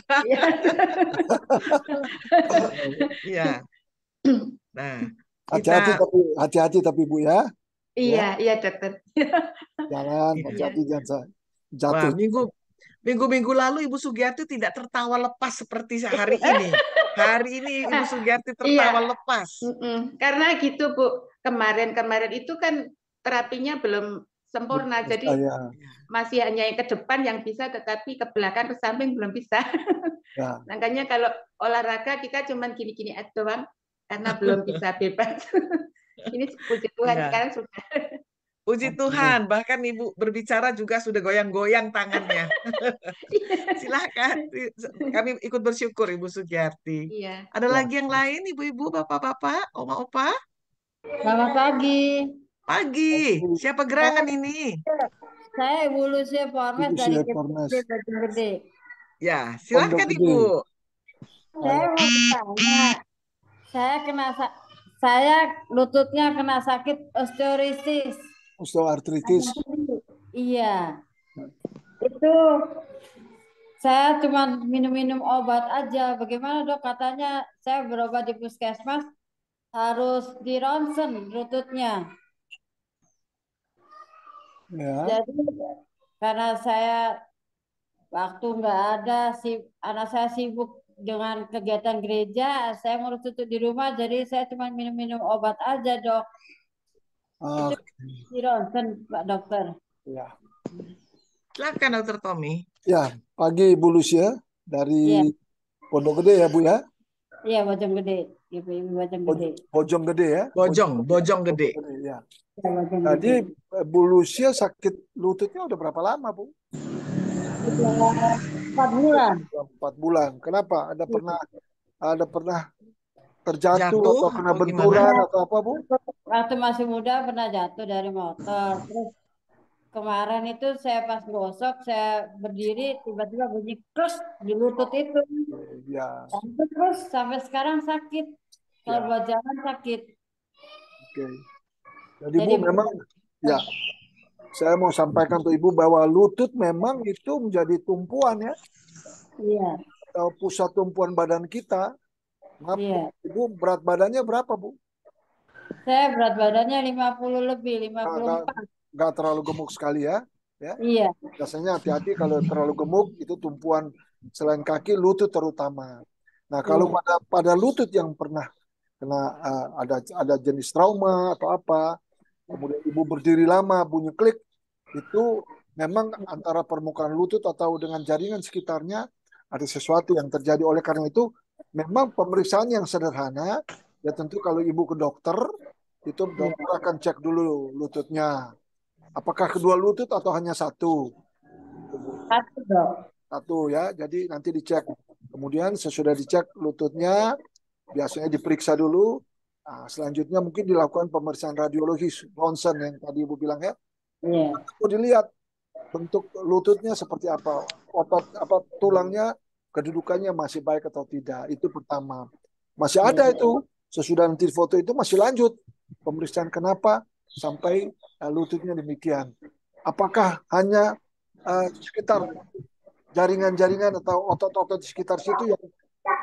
Iya. Nah,
hati-hati tapi Bu ya.
Iya dokter.
Jangan hati-hati jangan jatuh.
Minggu-minggu lalu Ibu Sugiyarti tidak tertawa lepas seperti hari ini. Hari ini Ibu Sugiyarti tertawa lepas.
Karena gitu Bu, kemarin itu kan terapinya belum sempurna, jadi masih hanya yang ke depan yang bisa, tetapi ke belakang ke samping belum bisa. Makanya kalau olahraga kita cuma gini-gini aja doang, karena belum bisa bebas. Ini puji Tuhan sekarang sudah.
Puji Tuhan, bahkan Ibu berbicara juga sudah goyang-goyang tangannya. Silakan, kami ikut bersyukur Ibu Sugiyarti. Ada lagi yang lain, ibu-ibu, bapak-bapak, oma-opa?
Selamat pagi.
Pagi, siapa gerangan ini?
Saya Ibu Lucia Formes dari Bojonggede.
Ya, silakan Ibu.
Saya mau bertanya, saya lututnya kena sakit osteoartritis.
Osteoartritis.
Iya. Itu saya cuma minum-minum obat aja. Bagaimana Dok? Katanya saya berobat di puskesmas harus di ronsen lututnya. Jadi karena saya waktu nggak ada, anak saya sibuk dengan kegiatan gereja, saya ngurus lutut di rumah, jadi saya cuma minum-minum obat aja Dok. Itu di ronsen Pak Dokter.
Ya.
Silakan Dokter Tommy.
Ya, pagi Ibu Lucia dari Pondok Gede ya Bu ya?
Iya, Bojonggede. Ibu Bojonggede.
Bojonggede ya?
Bojonggede.
Ya. Tadi Bu Lucia sakit lututnya udah berapa lama Bu?
4 bulan.
4 bulan. Kenapa? Ada pernah terjatuh atau kena benturan atau apa Bu?
Waktu masih muda pernah jatuh dari motor. Terus kemarin itu saya pas gosok, saya berdiri tiba-tiba bunyi krus di lutut itu.
Ya.
Terus sampai sekarang sakit. Kalau buat jalan sakit.
Oke. Jadi Bu memang ya saya mau sampaikan untuk Ibu bahwa lutut memang itu menjadi tumpuan ya.
Iya.
Atau pusat tumpuan badan kita. Maaf,
Iya.
Ibu berat badannya berapa, Bu?
Saya berat badannya 50 lebih, 54.
Nggak terlalu gemuk sekali ya.
Iya.
Biasanya hati-hati kalau terlalu gemuk, itu tumpuan selain kaki, lutut terutama. Nah, kalau pada lutut yang pernah kena ada jenis trauma atau apa, kemudian Ibu berdiri lama, bunyi klik, itu memang antara permukaan lutut atau dengan jaringan sekitarnya ada sesuatu yang terjadi. Oleh karena itu, memang pemeriksaan yang sederhana, ya tentu kalau Ibu ke dokter, itu dokter akan cek dulu lututnya. Apakah kedua lutut atau hanya satu?
Satu, Dok.
Satu ya, jadi nanti dicek. Kemudian sesudah dicek lututnya, biasanya diperiksa dulu. Nah, selanjutnya mungkin dilakukan pemeriksaan radiologis, ronsen yang tadi Ibu bilang ya. Mau dilihat bentuk lututnya seperti apa, otot tulangnya kedudukannya masih baik atau tidak. Itu pertama. Masih ada itu. Sesudah nanti foto itu masih lanjut pemeriksaan kenapa sampai lututnya demikian. Apakah hanya sekitar jaringan-jaringan atau otot-otot di sekitar situ yang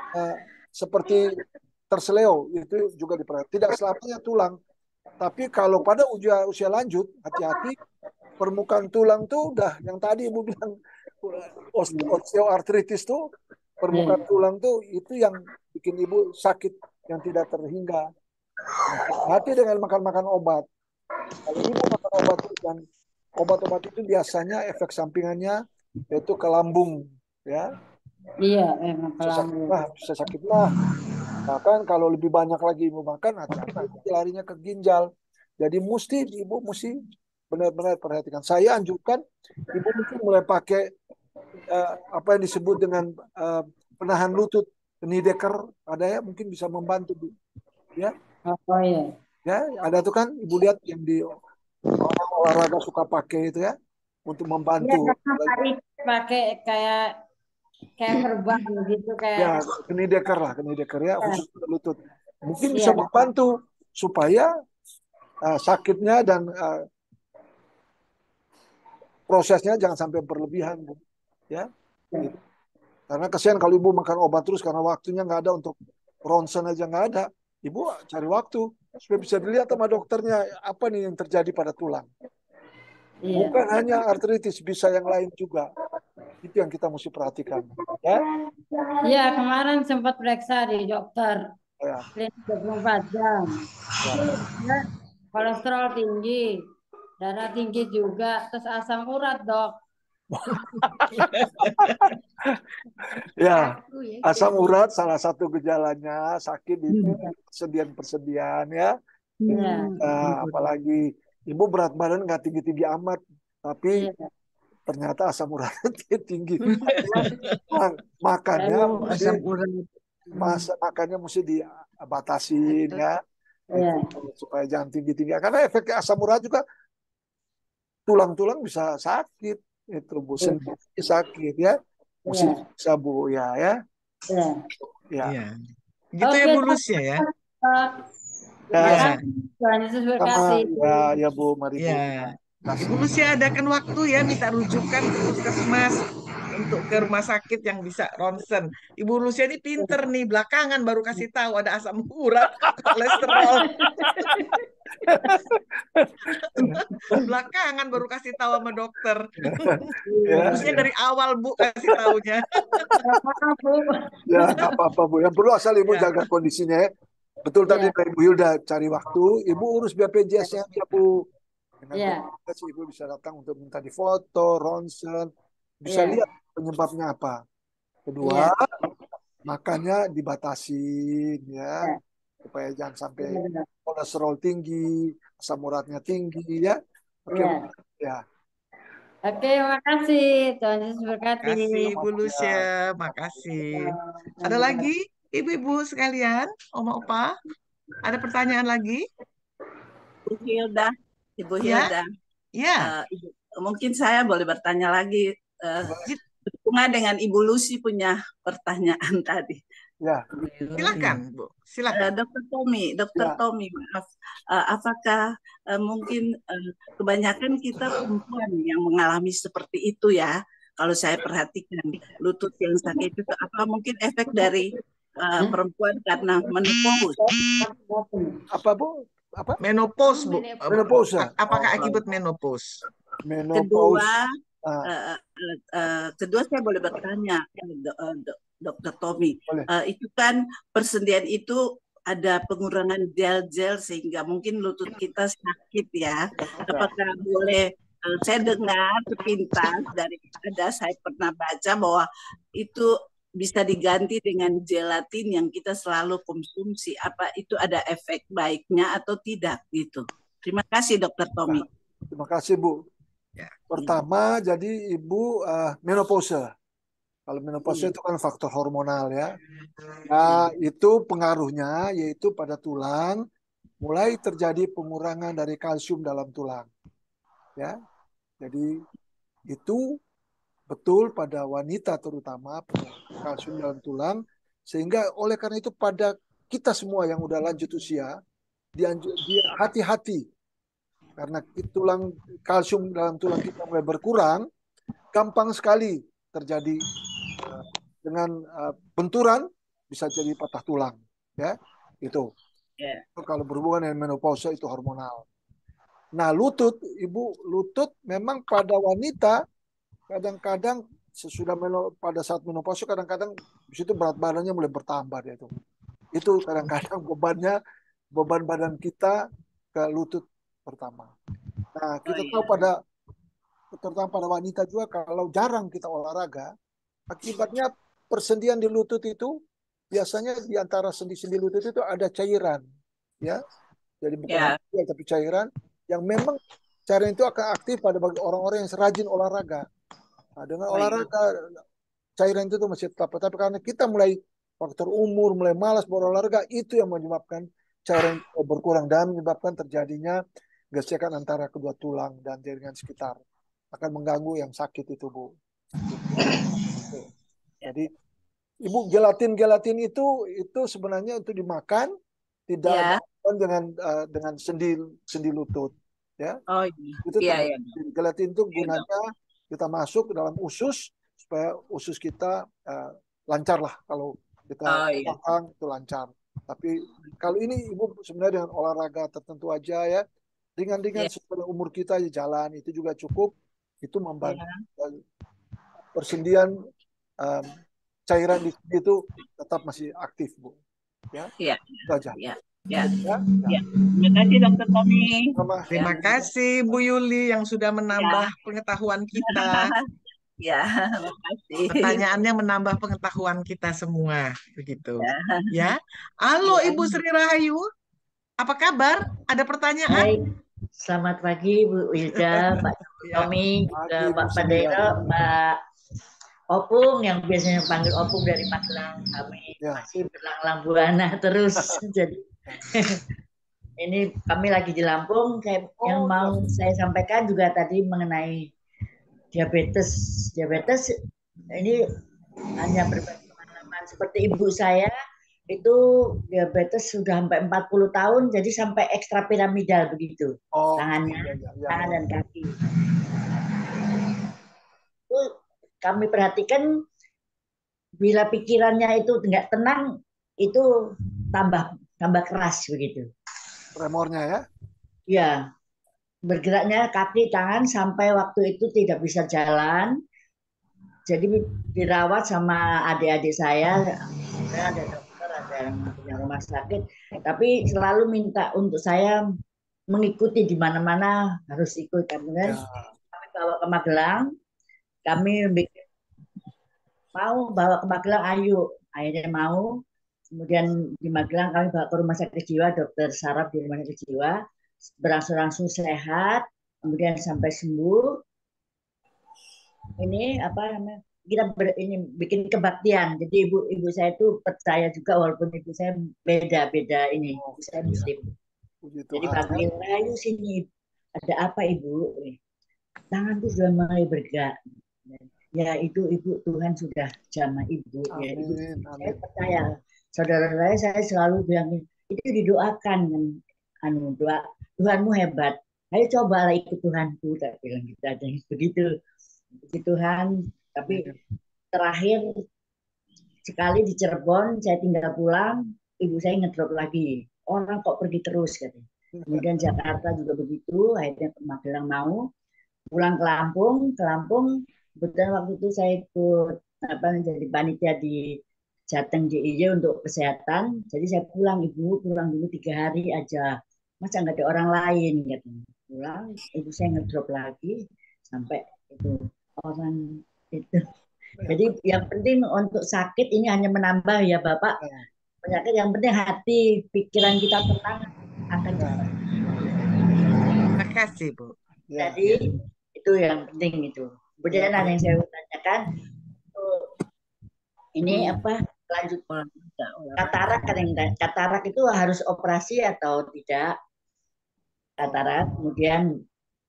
seperti terseleo, itu juga diperhatikan. Tidak selamanya tulang. Tapi kalau pada usia lanjut, hati-hati, permukaan tulang tuh udah yang tadi Ibu bilang osteoartritis tuh, permukaan tulang tuh itu yang bikin Ibu sakit yang tidak terhingga. Hati dengan makan obat. Kalau Ibu makan obat dan obat-obat itu biasanya efek sampingannya yaitu ke lambung, ya.
Iya, memang ke lambung.
Bisa sakit lah. Bahkan kalau lebih banyak lagi Ibu makan, hati-hati larinya ke ginjal. Jadi Ibu mesti benar-benar perhatikan. Saya anjurkan Ibu mungkin mulai pakai apa yang disebut dengan penahan lutut, knee decker, ada ya, mungkin bisa membantu, Bu. Ya.
Oh iya.
Ya, ada tuh kan Ibu lihat yang di olahraga suka pakai itu ya, untuk membantu.
Ya, pakai kayak gerbang gitu kayak.
Ya, knee decker ya, khusus lutut. Mungkin bisa membantu supaya sakitnya dan prosesnya jangan sampai berlebihan, Bu. Ya. Gitu. Karena kasihan kalau Ibu makan obat terus karena waktunya nggak ada untuk ronsen aja nggak ada. Ibu cari waktu supaya bisa dilihat sama dokternya apa nih yang terjadi pada tulang. Bukan hanya artritis, bisa yang lain juga. Itu yang kita mesti perhatikan. Ya.
Iya, kemarin sempat periksa di dokter.
Ya.
Klinik 24 jam. Ya. Kolesterol tinggi, darah tinggi juga, terus asam urat, Dok.
Ya, asam urat salah satu gejalanya sakit itu persediaan ya. Apalagi Ibu berat badan nggak tinggi-tinggi amat, tapi ternyata asam uratnya tinggi. Makannya mesti dibatasin ya, supaya jangan tinggi-tinggi. Karena efek asam urat juga tulang-tulang bisa sakit. Itu Bu, sakit ya, mesti bisa Bu ya.
Gitu ya Bu Lucia ya.
Ya Bu, mari Bu.
Ibu Lucia adakan waktu ya, minta rujukan ke puskesmas untuk ke rumah sakit yang bisa ronsen. Ibu Lucia ini pinter nih, belakangan baru kasih tahu ada asam urat, kolesterol. Belakangan baru kasih tahu sama dokter. Harusnya dari awal Bu kasih taunya.
Ya nggak apa-apa Bu. Yang perlu asal Ibu jaga kondisinya ya. Betul tadi Ibu Hilda cari waktu. Ibu urus BPJS-nya ya Bu. Dengan BPJS Ibu bisa datang untuk minta difoto, ronsen, bisa lihat penyebabnya apa. Kedua, makannya dibatasin ya. Supaya jangan sampai kolesterol tinggi, asam uratnya tinggi ya. Oke, ya.
Oke, makasih. Tuhan Yesus berkati.
Makasih Bu Lucia, makasih. Ada lagi ibu-ibu sekalian, oma-opa? Ada pertanyaan lagi?
Bu Hilda, Ibu Hilda.
Ya.
Mungkin saya boleh bertanya lagi. Berhubungan dengan Ibu Lucy punya pertanyaan tadi.
Ya,
silakan Bu, silakan.
Dokter Tommy, maaf, apakah mungkin kebanyakan kita perempuan yang mengalami seperti itu ya? Kalau saya perhatikan lutut yang sakit itu, apa mungkin efek dari perempuan karena menopause.
Apa Bu? Apa?
Menopause, Bu.
Menopause.
Apakah akibat menopause?
Kedua saya boleh bertanya, Dokter Tommy, itu kan persendian itu ada pengurangan gel-gel sehingga mungkin lutut kita sakit ya. Apakah boleh, saya dengar sepintas daripada saya pernah baca bahwa itu bisa diganti dengan gelatin yang kita selalu konsumsi. Apa itu ada efek baiknya atau tidak gitu? Terima kasih Dokter Tommy.
Terima kasih Bu. Pertama, jadi Ibu menopause. Kalau menopause itu kan faktor hormonal ya. Nah, itu pengaruhnya yaitu pada tulang mulai terjadi pengurangan dari kalsium dalam tulang. Ya. Jadi itu betul pada wanita terutama kalsium dalam tulang, sehingga oleh karena itu pada kita semua yang udah lanjut usia dia hati-hati karena tulang kalsium dalam tulang kita mulai berkurang, gampang sekali terjadi dengan benturan bisa jadi patah tulang ya itu. Kalau berhubungan dengan menopause itu hormonal. Nah, lutut memang pada wanita kadang-kadang pada saat menopause kadang-kadang di situ berat badannya mulai bertambah dia itu. Itu kadang-kadang beban badan kita ke lutut pertama. Nah, kita tahu terutama pada wanita juga kalau jarang kita olahraga, akibatnya persendian di lutut itu biasanya di antara sendi-sendi lutut itu ada cairan, ya. Jadi bukan gel tapi cairan yang memang cairan itu akan aktif pada orang-orang yang rajin olahraga. Nah, dengan olahraga cairan itu tuh masih tetap, tapi karena kita mulai faktor umur, mulai malas berolahraga, itu yang menyebabkan cairan berkurang dan menyebabkan terjadinya gesekan antara kedua tulang dan jaringan sekitar. Akan mengganggu yang sakit itu, Bu. Jadi Ibu gelatin itu sebenarnya untuk dimakan, tidak dengan sendi lutut, ya. Itu gelatin itu gunanya kita masuk ke dalam usus supaya usus kita lancar lah kalau kita makan itu lancar. Tapi kalau ini Ibu sebenarnya dengan olahraga tertentu aja ya, ringan-ringan sesuai umur kita ya, jalan itu juga cukup, itu membantu persendian cairan di sini itu tetap masih aktif, Bu. Ya, itu aja.
Terima kasih Dokter Tommy.
Terima kasih Bu Yuli yang sudah menambah pengetahuan kita.
Terima kasih.
Pertanyaannya menambah pengetahuan kita semua, begitu. Ya. Halo Ibu Sri Rahayu, apa kabar? Ada pertanyaan?
Baik. Selamat pagi Bu Wilda, Pak Tommy, juga Pak Pandero, Pak Opung yang biasanya panggil Opung dari Magelang. Kami masih berlang-lang buana terus. Jadi ini kami lagi di Lampung. Yang mau saya sampaikan juga tadi mengenai diabetes. Diabetes ini hanya berbagi pengalaman seperti ibu saya itu diabetes sudah sampai 40 tahun, jadi sampai ekstra piramidal begitu tangannya, tangan dan kaki. Itu kami perhatikan bila pikirannya itu nggak tenang itu tambah keras begitu.
Tremornya ya?
Ya, bergeraknya kaki tangan sampai waktu itu tidak bisa jalan. Jadi dirawat sama adik-adik saya ada dokter, ada yang punya rumah sakit, tapi selalu minta untuk saya mengikuti di mana-mana harus ikut. Kemudian kami bawa ke Magelang, kami mau bawa ke Magelang, akhirnya mau. Kemudian di Magelang kami bawa ke rumah sakit jiwa, Dokter Saraf di rumah sakit jiwa, berangsur-angsur sehat, kemudian sampai sembuh. Ini apa namanya? Kita bikin kebaktian. Jadi ibu saya itu percaya juga walaupun ibu saya beda ini. Ibu saya Muslim. Jadi panggil, ayo sini. Ada apa Ibu? Tangan itu sudah mulai bergerak. Ya itu Ibu, Tuhan sudah jamah Ibu. Ya, Ibu saya percaya. Saudara saya selalu bilang itu didoakan kan, doa Tuhanmu hebat. Ayo cobalah ikut Tuhanku. Tak bilang gitu aja begitu. Puji Tuhan, tapi terakhir sekali di Cirebon, saya tinggal pulang, ibu saya ngedrop lagi. Orang kok pergi terus katanya. Kemudian Jakarta juga begitu, akhirnya ke Magelang mau. Pulang ke Lampung, kebetulan waktu itu saya ikut jadi panitia di Jateng DIY untuk kesehatan. Jadi saya pulang, ibu pulang dulu 3 hari aja. Masa nggak ada orang lain katanya. Pulang, ibu saya ngedrop lagi sampai itu orang itu. Jadi yang penting untuk sakit ini hanya menambah ya Bapak. Penyakit yang penting hati, pikiran kita tenang akan cepat.
Terima kasih Bu.
Jadi itu yang penting itu. Kemudian ada yang saya tanyakan, ini apa lanjut katarak kan yang katarak itu harus operasi atau tidak? Katarak, kemudian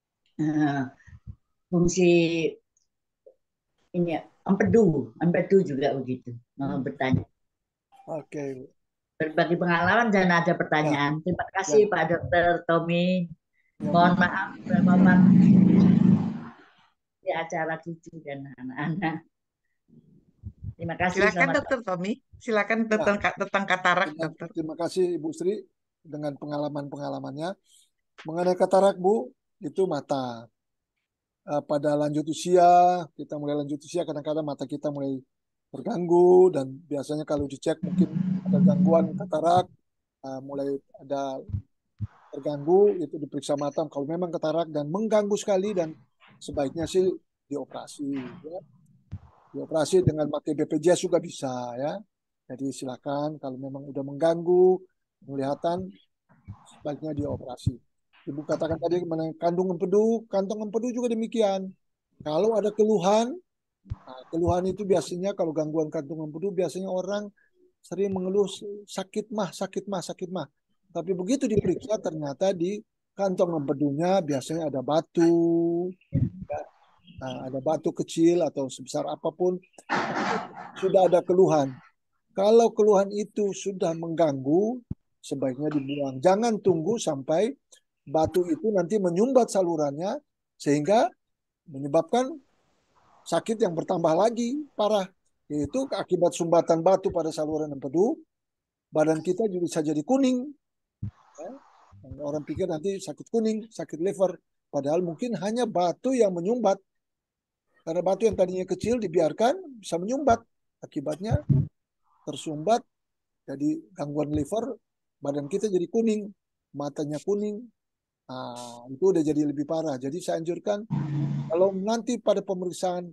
fungsi ini empedu juga begitu. Mau bertanya.
Oke.
Berbagi pengalaman dan ada pertanyaan. Terima kasih Pak Dr. Tommy. Mohon maaf di acara cucu dan anak-anak. Terima kasih.
Silakan Dokter Tommy. Silakan tentang katarak, Dokter.
Terima kasih Ibu Sri dengan pengalamannya. Mengenai katarak Bu, itu mata. Pada lanjut usia, kita mulai lanjut usia, kadang-kadang mata kita mulai terganggu dan biasanya kalau dicek mungkin ada gangguan katarak, mulai ada terganggu, itu diperiksa mata kalau memang katarak dan mengganggu sekali dan sebaiknya sih dioperasi. Ya. Dioperasi dengan pakai BPJS juga bisa ya. Jadi silakan kalau memang udah mengganggu penglihatan sebaiknya dioperasi. Ibu katakan tadi mengenai kantong empedu juga demikian. Kalau ada keluhan, keluhan itu biasanya kalau gangguan kantong empedu biasanya orang sering mengeluh sakit mah. Tapi begitu diperiksa ternyata di kantong empedunya biasanya ada batu, ada batu kecil atau sebesar apapun, sudah ada keluhan. Kalau keluhan itu sudah mengganggu, sebaiknya dibuang. Jangan tunggu sampai batu itu nanti menyumbat salurannya sehingga menyebabkan sakit yang bertambah lagi parah, yaitu akibat sumbatan batu pada saluran empedu, badan kita juga bisa jadi kuning. Ya. Orang pikir nanti sakit kuning, sakit liver, padahal mungkin hanya batu yang menyumbat. Karena batu yang tadinya kecil dibiarkan bisa menyumbat, akibatnya tersumbat, jadi gangguan liver, badan kita jadi kuning, matanya kuning. Itu udah jadi lebih parah. Jadi saya anjurkan kalau nanti pada pemeriksaan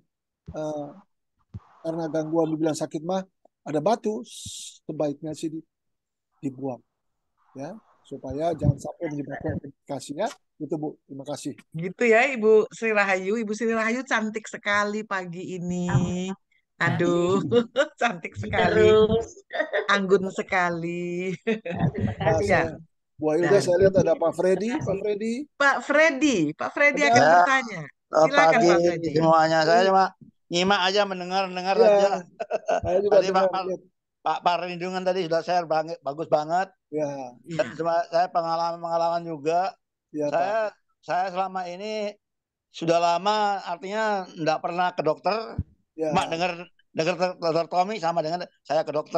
karena gangguan dibilang sakit mah ada batu, sebaiknya sih dibuang ya supaya jangan sampai menyebabkan komplikasinya. Itu Bu, terima kasih.
Gitu ya Ibu Sri Rahayu. Ibu Sri Rahayu cantik sekali pagi ini. Aduh, cantik sekali. Anggun sekali.
Terima kasih.
Ya.
Bu Hilda, saya lihat ada Pak Freddy.
Pak Freddy akan bertanya. Silakan
pagi
Pak Freddy.
Semuanya, saya cuma nyimak aja, mendengar aja.
Saya juga
tadi Pak Perlindungan tadi sudah share bagus banget.
Ya.
Saya pengalaman juga.
Ya,
saya selama ini sudah lama, artinya enggak pernah ke dokter.
Ya.
Cuma dengar Dr. Tommy sama dengan saya ke dokter.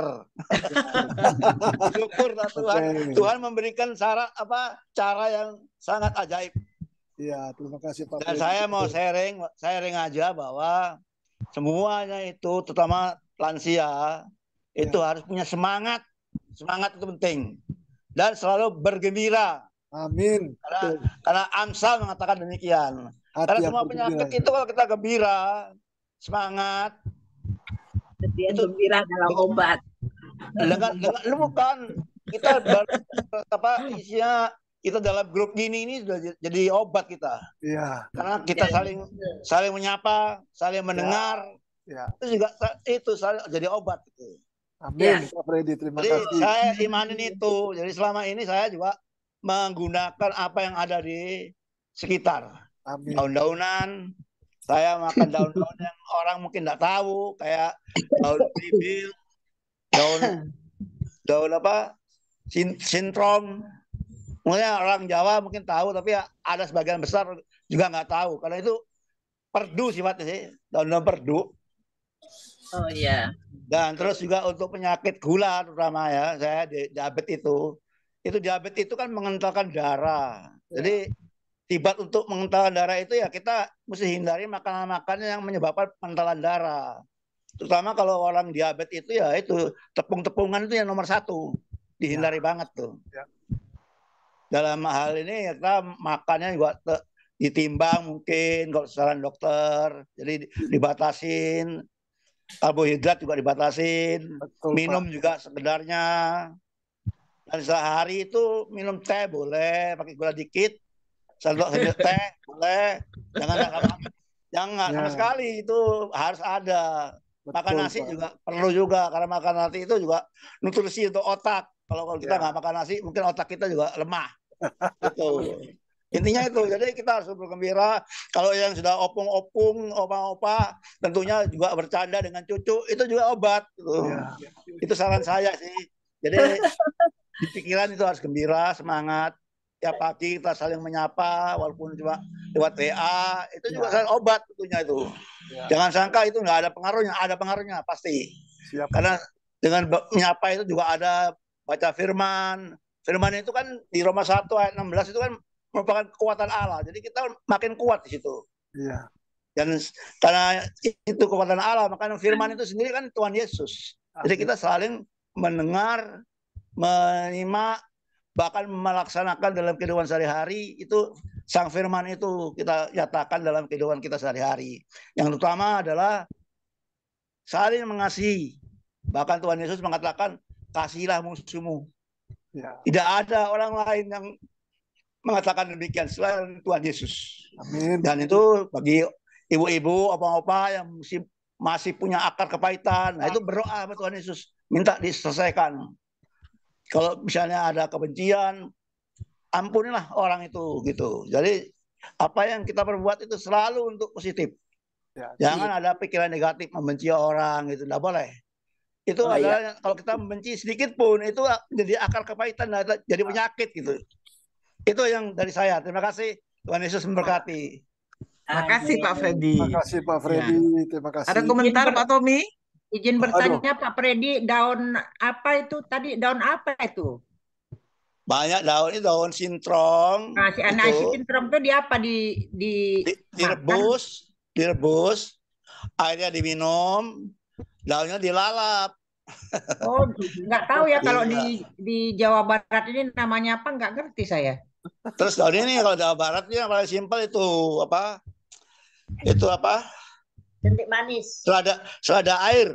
Syukur Tuhan memberikan cara yang sangat ajaib.
Iya, terima kasih Pak.
Dan saya mau sharing aja bahwa semuanya itu, terutama lansia, itu harus punya semangat. Semangat itu penting. Dan selalu bergembira.
Amin.
Karena Amsal mengatakan demikian. Karena semua penyakit itu kalau kita gembira, semangat,
itu gembira dalam obat.
Dengan bukan kita isinya kita dalam grup ini sudah jadi obat kita.
Iya.
Karena kita saling menyapa, saling mendengar.
Ya.
Itu juga saling jadi obat itu.
Amin, Pak Freddy, terima kasih.
Saya imanin itu. Jadi selama ini saya juga menggunakan apa yang ada di sekitar. Daun-daunan. Saya makan daun-daun yang orang mungkin tidak tahu, kayak daun bibil, daun sintrom. Mungkin orang Jawa mungkin tahu, tapi ada sebagian besar juga nggak tahu. Karena itu perdu sifatnya sih, daun-daun perdu.
Oh iya.
Dan terus juga untuk penyakit gula terutama ya, saya diabetes itu diabetes itu kan mengentalkan darah. Jadi tibat untuk mengentalkan darah itu ya kita mesti hindari makanan-makanan yang menyebabkan pengentalan darah. Terutama kalau orang diabetes itu ya itu tepung-tepungan itu yang nomor 1, dihindari banget tuh. Dalam hal ini kita makannya juga ditimbang mungkin kalau saran dokter, jadi dibatasin. Karbohidrat juga dibatasin. Betul, minum Pak. Juga sekedarnya. Dan sehari itu minum teh boleh, pakai gula dikit. Sendok teh boleh. Jangan sama sekali, itu harus ada. Makan nasi Pak. Juga perlu juga, karena makan nasi itu juga nutrisi untuk otak. Kalau kita nggak makan nasi, mungkin otak kita juga lemah. Gitu. Intinya itu, jadi kita harus bergembira. Kalau yang sudah opung-opung, opa-opa, tentunya juga bercanda dengan cucu, itu juga obat. Gitu. Itu saran saya sih. Jadi di pikiran itu harus gembira, semangat. Tiap pagi kita saling menyapa, walaupun cuma lewat WA, itu juga saran obat tentunya itu. Jangan sangka itu nggak ada pengaruhnya pasti. Karena dengan menyapa itu juga ada baca firman. Firman itu kan di Roma 1 ayat 16 itu kan merupakan kekuatan Allah. Jadi kita makin kuat di situ. Iya. Dan karena itu kekuatan Allah, maka firman itu sendiri kan Tuhan Yesus. Jadi kita saling mendengar, menyimak, bahkan melaksanakan dalam kehidupan sehari-hari. Itu sang firman itu kita nyatakan dalam kehidupan kita sehari-hari. Yang utama adalah saling mengasihi. Bahkan Tuhan Yesus mengatakan, kasihilah musuhmu. Ya. Tidak ada orang lain yang mengatakan demikian selain Tuhan Yesus. Amin. Dan itu bagi ibu-ibu, opa-opa yang masih punya akar kepahitan, nah itu berdoa sama Tuhan Yesus, minta diselesaikan. Kalau misalnya ada kebencian, ampunilah orang itu gitu. Jadi apa yang kita perbuat itu selalu untuk positif. Ya, jangan ada pikiran negatif membenci orang gitu, tidak boleh. Itu adalah kalau kita membenci sedikit pun itu jadi akar kepahitan, jadi penyakit gitu. Itu yang dari saya. Terima kasih. Tuhan Yesus memberkati.
Terima kasih Pak Freddy.
Terima kasih Pak Freddy. Ya. Terima kasih.
Ada komentar Pak Tommy?
Izin bertanya Pak Freddy, daun apa itu tadi? Daun apa itu?
Banyak daun, itu daun sintrong.
Nah, sintrong itu di apa?
Direbus, airnya diminum, daunnya dilalap.
Oh, nggak tahu ya kalau di Jawa Barat ini namanya apa, nggak ngerti saya.
Terus daun ini kalau Jawa Barat ini yang paling simpel itu apa? Itu apa?
Jentik manis.
Selada air.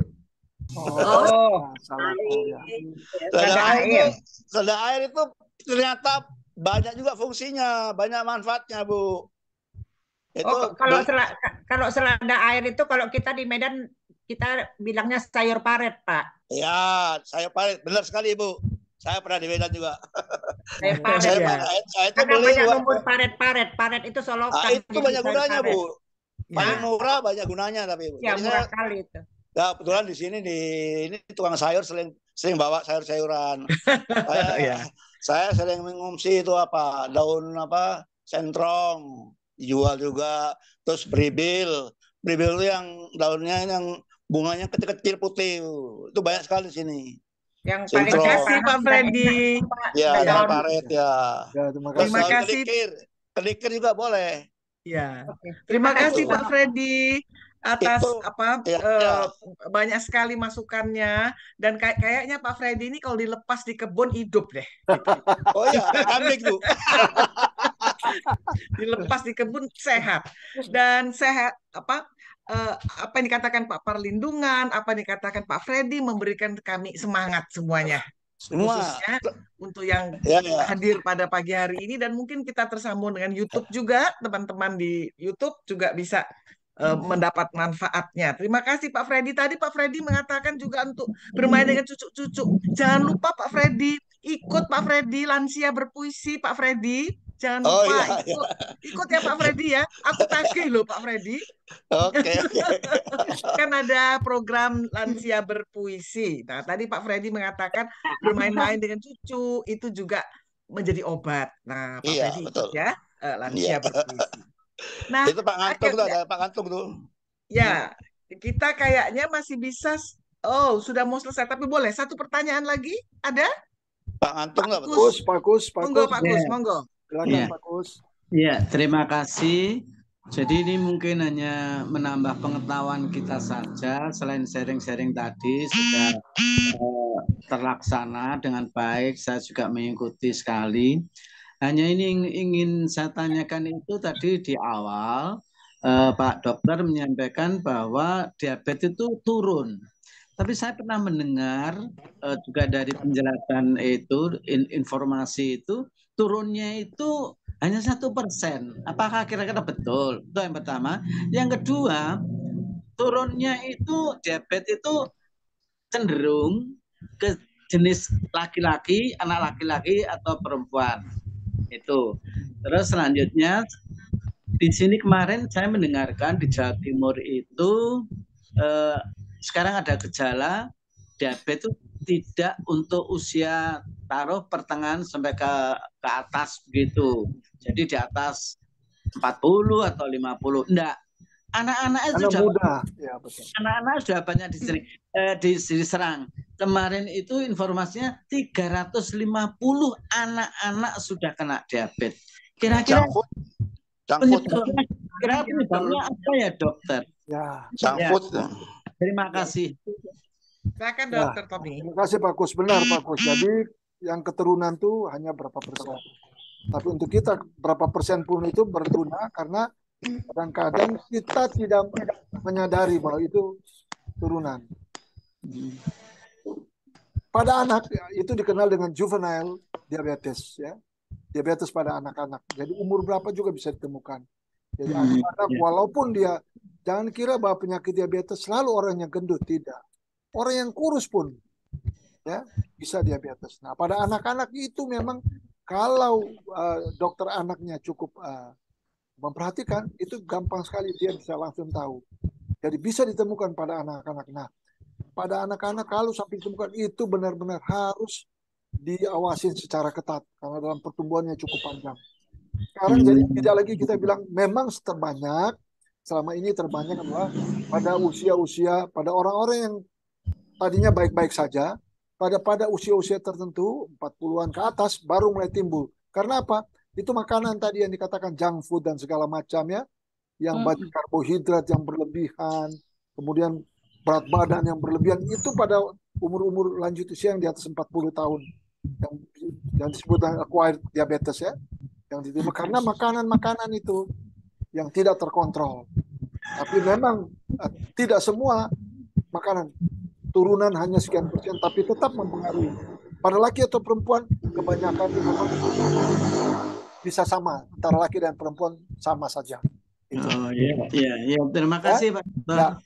Selada air itu ternyata banyak juga fungsinya, banyak manfaatnya, Bu. Itu
kalau selada air itu kalau kita di Medan kita bilangnya sayur paret, Pak.
Ya, sayur paret, benar sekali, Bu. Saya pernah di Medan juga.
Sayur paret ya. Karena banyak numbuh paret itu solokan.
Itu banyak gunanya, Bu. Paling murah banyak gunanya tapi, Bu.
Ya, murah sekali itu.
Ya, kebetulan di sini ini tukang sayur sering bawa sayur-sayuran. Saya sering mengungsi itu daun sentrong dijual juga, terus beribil itu yang daunnya yang bunganya kecil-kecil putih, itu banyak sekali di sini.
Yang paling kasih Pak Freddy.
Ya, daun paret ya.
Terima kasih.
Kelikir juga boleh.
Ya. Terima kasih Pak Freddy atas banyak sekali masukannya, dan kayaknya Pak Freddy ini kalau dilepas di kebun hidup deh. Gitu.
Oh iya, kambing tuh.
Dilepas di kebun sehat dan sehat apa yang dikatakan Pak Perlindungan, apa yang dikatakan Pak Freddy memberikan kami semangat semuanya. Khususnya untuk yang hadir pada pagi hari ini, dan mungkin kita tersambung dengan YouTube juga, teman-teman di YouTube juga bisa mendapat manfaatnya. Terima kasih Pak Freddy. Tadi Pak Freddy mengatakan juga untuk bermain dengan cucu-cucu. Jangan lupa Pak Freddy, ikut Pak Freddy lansia berpuisi Pak Freddy. Jangan lupa ikut ya Pak Freddy ya. Aku tagih loh Pak Freddy.
Oke.
Kan ada program lansia berpuisi. Nah, tadi Pak Freddy mengatakan bermain-main dengan cucu itu juga menjadi obat. Nah, Pak Freddy ikut ya lansia berpuisi.
Nah, itu Pak Ngantung tuh, ada Pak Ngantung tuh.
Ya, kita kayaknya masih bisa. Oh, sudah mau selesai, tapi boleh satu pertanyaan lagi? Ada?
Pak Antung nggak?
Pak Kus. Monggo, Pak Kus, monggo.
Silakan Pak Kus.
Ya, terima kasih. Jadi ini mungkin hanya menambah pengetahuan kita saja. Selain sharing-sharing tadi sudah terlaksana dengan baik. Saya juga mengikuti sekali. Hanya ini ingin saya tanyakan itu tadi di awal. Pak Dokter menyampaikan bahwa diabetes itu turun. Tapi saya pernah mendengar juga dari penjelasan itu, informasi itu, turunnya itu hanya 1%. Apakah kira-kira betul? Itu yang pertama. Yang kedua, turunnya itu diabetes itu cenderung ke jenis laki-laki, anak laki-laki atau perempuan. Itu. Terus selanjutnya, di sini kemarin saya mendengarkan di Jawa Timur itu sekarang ada gejala diabetes itu tidak untuk usia taruh pertengahan sampai ke atas begitu. Jadi di atas 40 atau 50. Enggak. Anak-anaknya sudah muda. Ya, betul. Anak-anak sudah banyak diserang. Kemarin itu informasinya 350 anak-anak sudah kena diabetes. Kira-kira penyebabnya apa ya, Dokter?
Ya,
terima kasih.
Silakan Dokter Tommy.
Terima kasih Pak Kus. Benar Pak Kus. Jadi yang keturunan tuh hanya berapa persen. Tapi untuk kita berapa persen pun itu berguna karena kadang-kadang kita tidak menyadari bahwa itu turunan. Pada anak itu dikenal dengan juvenile diabetes, ya. Diabetes pada anak-anak. Jadi umur berapa juga bisa ditemukan. Jadi anak-anak walaupun dia, jangan kira bahwa penyakit diabetes selalu orang yang gendut, tidak. Orang yang kurus pun ya bisa diabetes. Nah, pada anak-anak itu memang kalau dokter anaknya cukup memperhatikan, itu gampang sekali dia bisa langsung tahu. Jadi bisa ditemukan pada anak-anak. Nah, pada anak-anak kalau sampai ditemukan itu benar-benar harus diawasin secara ketat karena dalam pertumbuhannya cukup panjang. Sekarang jadi tidak lagi kita bilang memang terbanyak, selama ini terbanyak adalah pada usia-usia, pada orang-orang yang tadinya baik-baik saja, pada usia-usia tertentu 40-an ke atas baru mulai timbul. Karena apa? Itu makanan tadi yang dikatakan junk food dan segala macam ya, yang banyak karbohidrat yang berlebihan, kemudian berat badan yang berlebihan, itu pada umur-umur lanjut usia yang di atas 40 tahun yang disebut acquired diabetes ya, yang diterima karena makanan-makanan itu yang tidak terkontrol. Tapi memang tidak semua makanan turunan hanya sekian persen, tapi tetap mempengaruhi. Pada laki atau perempuan kebanyakan memang bisa sama, antara laki dan perempuan sama saja. Itu.
Oh iya. Terima kasih Pak.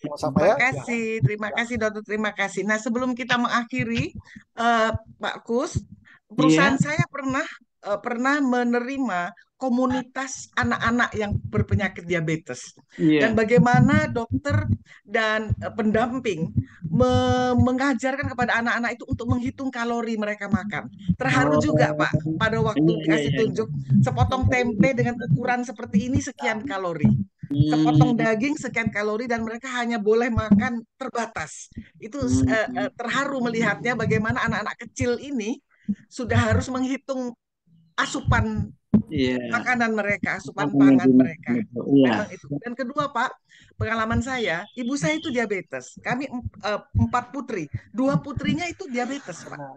Terima kasih Dokter, terima kasih. Nah, sebelum kita mengakhiri, Pak Kus, perusahaan saya pernah menerima komunitas anak-anak yang berpenyakit diabetes. Dan bagaimana dokter dan pendamping mengajarkan kepada anak-anak itu untuk menghitung kalori mereka makan. Terharu juga Pak, pada waktu dikasih tunjuk sepotong tempe dengan ukuran seperti ini sekian kalori. Sepotong daging sekian kalori dan mereka hanya boleh makan terbatas. Itu terharu melihatnya bagaimana anak-anak kecil ini sudah harus menghitung asupan makanan mereka, asupan pangan mereka. Memang itu. Dan kedua Pak, pengalaman saya, ibu saya itu diabetes. Kami 4 putri, 2 putrinya itu diabetes Pak.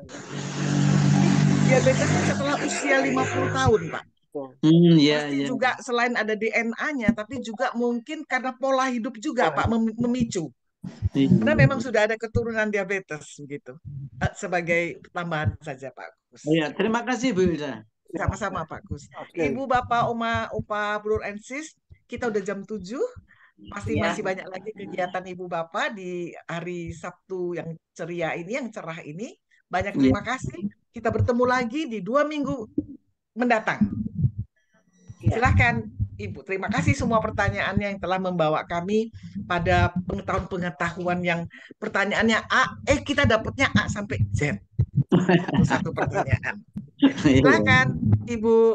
Diabetesnya setelah usia 50 tahun Pak. Pasti juga selain ada DNA-nya, tapi juga mungkin karena pola hidup juga Pak memicu. Karena memang sudah ada keturunan diabetes begitu. Sebagai tambahan saja Pak Kus.
Iya, terima kasih Bu Ida.
Sama-sama Pak Kus. Ibu, Bapak, Oma, Opa, Brur and Sis, kita udah jam 7. Pasti masih banyak lagi kegiatan Ibu Bapak di hari Sabtu yang ceria ini, yang cerah ini. Banyak terima kasih. Kita bertemu lagi di 2 minggu mendatang. Silahkan Ibu. Terima kasih semua pertanyaannya yang telah membawa kami pada pengetahuan yang pertanyaannya A, kita dapatnya A sampai Z. Satu pertanyaan. Silakan Ibu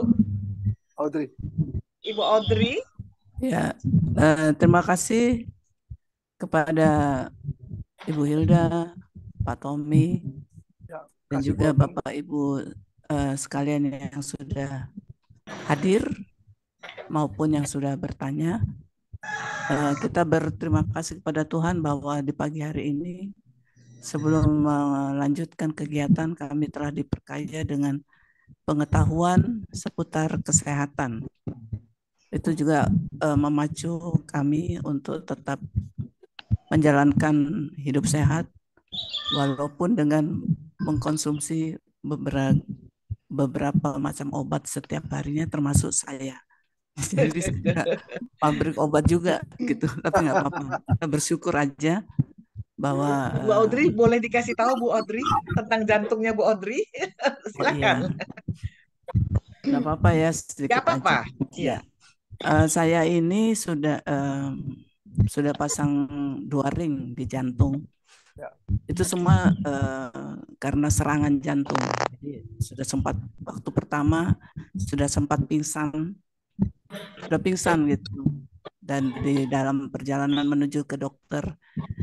Audrey.
Ibu Audrey.
Ya, terima kasih kepada Ibu Hilda, Pak Tommy, dan juga Bapak Ibu sekalian yang sudah hadir maupun yang sudah bertanya. Kita berterima kasih kepada Tuhan bahwa di pagi hari ini sebelum melanjutkan kegiatan kami telah diperkaya dengan pengetahuan seputar kesehatan. Itu juga memacu kami untuk tetap menjalankan hidup sehat walaupun dengan mengkonsumsi beberapa macam obat setiap harinya termasuk saya. Jadi pabrik obat juga gitu, tapi nggak apa-apa. Kita bersyukur aja bahwa
Bu Audrey, boleh dikasih tahu Bu Audrey tentang jantungnya Bu Audrey? Silakan.
Nggak apa-apa ya, sedikit
nggak apa-apa.
Iya. Saya ini sudah pasang 2 ring di jantung. Itu semua karena serangan jantung. Jadi sudah sempat waktu pertama sudah sempat pingsan gitu. Dan di dalam perjalanan menuju ke dokter,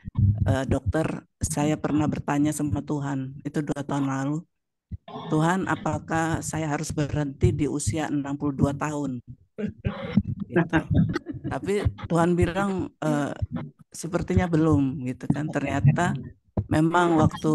saya pernah bertanya sama Tuhan, itu 2 tahun lalu, Tuhan, apakah saya harus berhenti di usia 62 tahun? Gitu. Tapi Tuhan bilang sepertinya belum gitu kan. Ternyata memang waktu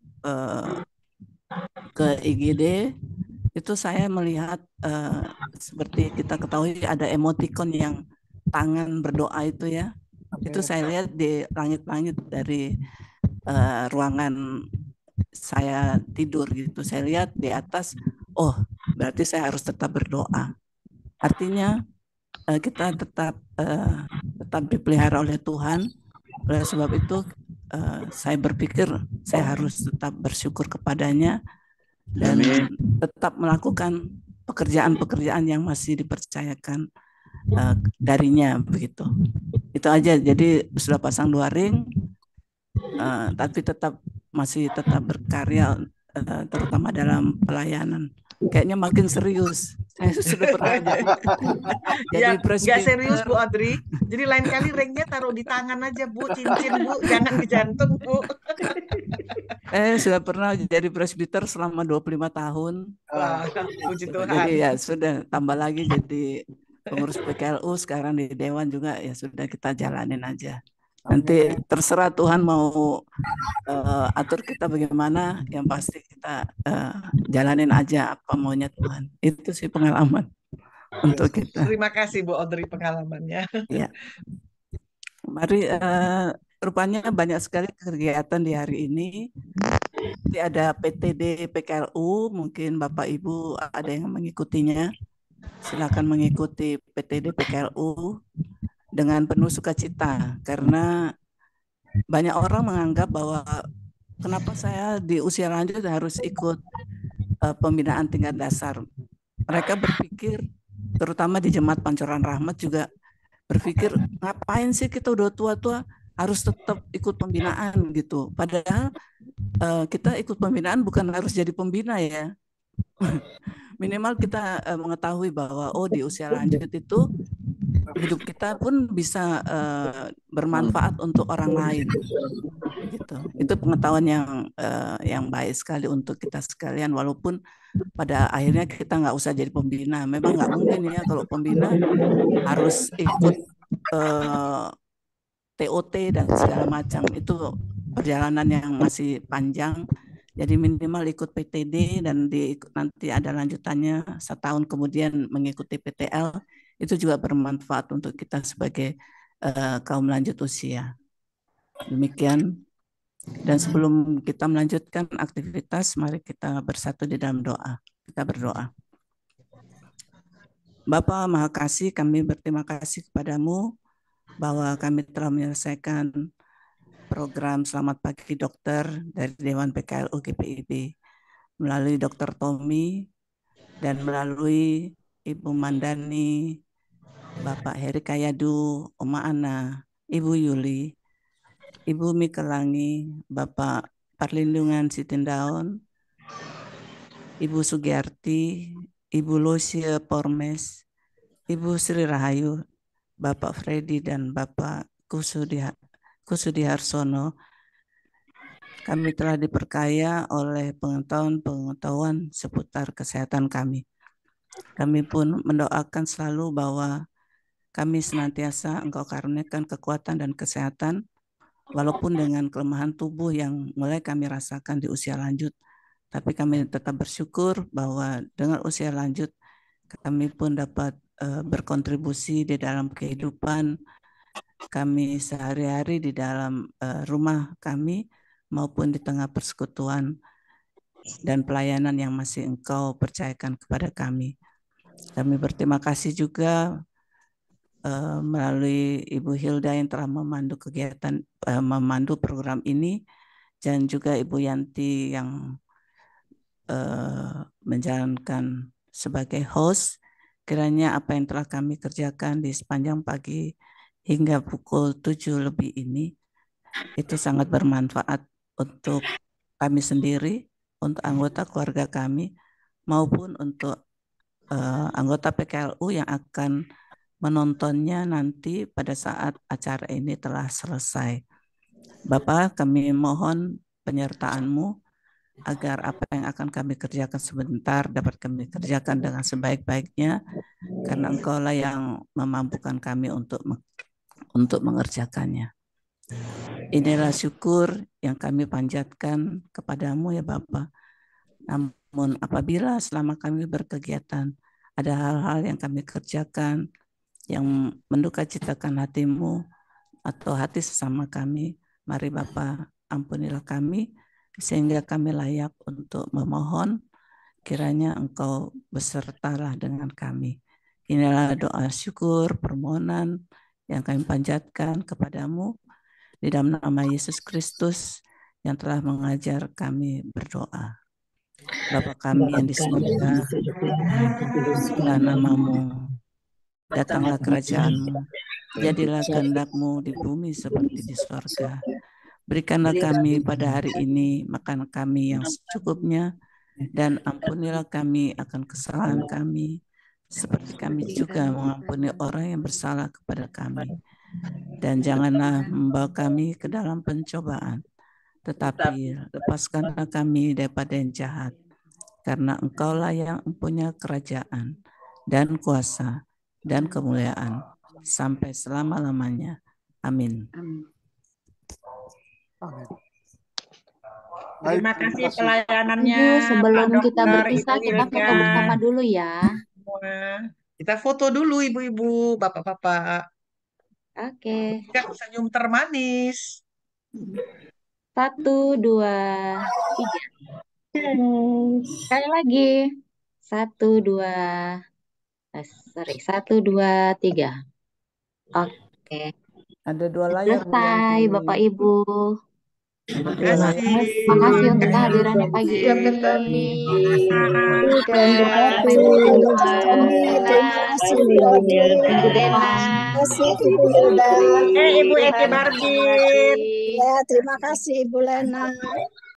ke IGD itu saya melihat seperti kita ketahui ada emotikon yang tangan berdoa itu ya. Itu saya lihat di langit-langit dari ruangan saya tidur gitu. Saya lihat di atas, oh berarti saya harus tetap berdoa. Artinya kita tetap dipelihara oleh Tuhan. Oleh sebab itu saya berpikir saya harus tetap bersyukur kepadanya dan tetap melakukan pekerjaan-pekerjaan yang masih dipercayakan darinya begitu. Itu aja. Jadi sudah pasang 2 ring, tapi masih tetap berkarya, terutama dalam pelayanan. Kayaknya makin serius. Saya sudah pernah jadi
nggak serius Bu Audrey. Jadi lain kali ringnya taruh di tangan aja Bu, cincin Bu, jangan di jantung Bu.
Sudah pernah jadi presbiter selama 25 tahun.
Wah, puji Tuhan.
Jadi ya sudah tambah lagi jadi pengurus PKLU, sekarang di Dewan juga ya sudah kita jalanin aja. Nanti terserah Tuhan mau atur kita bagaimana, yang pasti kita jalanin aja apa maunya Tuhan. Itu sih pengalaman untuk kita.
Terima kasih Bu Audrey pengalamannya.
Ya. Mari, rupanya banyak sekali kegiatan di hari ini. Jadi ada PTD PKLU, mungkin Bapak Ibu ada yang mengikutinya. Silakan mengikuti PTD PKLU dengan penuh sukacita, karena banyak orang menganggap bahwa kenapa saya di usia lanjut harus ikut pembinaan tingkat dasar. Mereka berpikir, terutama di Jemaat Pancoran Rahmat juga berpikir, ngapain sih kita udah tua-tua harus tetap ikut pembinaan gitu. Padahal kita ikut pembinaan bukan harus jadi pembina ya. Minimal kita mengetahui bahwa di usia lanjut itu hidup kita pun bisa bermanfaat untuk orang lain. Gitu. Itu pengetahuan yang baik sekali untuk kita sekalian, walaupun pada akhirnya kita nggak usah jadi pembina. Memang nggak mungkin ya kalau pembina harus ikut TOT dan segala macam. Itu perjalanan yang masih panjang. Jadi minimal ikut PTD dan nanti ada lanjutannya 1 tahun kemudian mengikuti PTL. Itu juga bermanfaat untuk kita sebagai kaum lanjut usia. Demikian. Dan sebelum kita melanjutkan aktivitas, mari kita bersatu di dalam doa. Kita berdoa. Bapa Maha Kasih, kami berterima kasih kepadamu bahwa kami telah menyelesaikan program Selamat Pagi Dokter dari Dewan PKLU GPIB melalui Dr. Tommy dan melalui Ibu Mandani, Bapak Heri Kayadu, Oma Ana, Ibu Yuli, Ibu Mikelangi, Bapak Perlindungan Sitindaun, Ibu Sugiyarti, Ibu Lucia Pormes, Ibu Sri Rahayu, Bapak Freddy dan Bapak Kusudiharsono, kami telah diperkaya oleh pengetahuan-pengetahuan seputar kesehatan kami. Kami pun mendoakan selalu bahwa kami senantiasa Engkau karuniakan kekuatan dan kesehatan, walaupun dengan kelemahan tubuh yang mulai kami rasakan di usia lanjut. Tapi kami tetap bersyukur bahwa dengan usia lanjut, kami pun dapat berkontribusi di dalam kehidupan kami sehari-hari di dalam rumah kami maupun di tengah persekutuan dan pelayanan yang masih Engkau percayakan kepada kami. Kami berterima kasih juga melalui Ibu Hilda yang telah memandu kegiatan, memandu program ini, dan juga Ibu Yanti yang menjalankan sebagai host. Kiranya apa yang telah kami kerjakan di sepanjang pagi hingga pukul 7 lebih ini, itu sangat bermanfaat untuk kami sendiri, untuk anggota keluarga kami, maupun untuk anggota PKLU yang akan menontonnya nanti pada saat acara ini telah selesai. Bapak, kami mohon penyertaan-Mu agar apa yang akan kami kerjakan sebentar dapat kami kerjakan dengan sebaik-baiknya, karena Engkau-lah yang memampukan kami untuk mengerjakannya. Inilah syukur yang kami panjatkan kepadamu ya Bapa. Namun apabila selama kami berkegiatan ada hal-hal yang kami kerjakan yang mendukacitakan hatimu atau hati sesama kami, mari Bapa ampunilah kami sehingga kami layak untuk memohon kiranya Engkau besertalah dengan kami. Inilah doa syukur permohonan yang kami panjatkan kepadamu di dalam nama Yesus Kristus yang telah mengajar kami berdoa. Bapa kami yang di surga, dikuduskanlah nama-Mu, datanglah kerajaan-Mu, jadilah kehendak-Mu di bumi seperti di surga. Berikanlah kami pada hari ini makan kami yang secukupnya, dan ampunilah kami akan kesalahan kami, seperti kami juga mengampuni orang yang bersalah kepada kami. Dan janganlah membawa kami ke dalam pencobaan, tetapi lepaskanlah kami daripada yang jahat, karena Engkau-lah yang mempunyai kerajaan dan kuasa dan kemuliaan sampai selama-lamanya. Amin.
Terima kasih pelayanannya.
Ibu, sebelum
Pak
kita
Dokter,
berpisah,
Ibu
kita
Hilda.
foto bersama dulu ya.
Kita foto dulu ibu-ibu, bapak-bapak.
Oke.
Senyum termanis.
1, 2, 3. Sekali lagi. 1, 2. 1, 2, 3. Oke.
Ada 2 layar.
Selesai, Bapak Ibu.
Terima kasih.
Terima kasih untuk kehadirannya pagi ini.
Terima kasih Ibu Hilda.
Ibu Eti Barbit.
Ya, terima kasih Ibu Lena.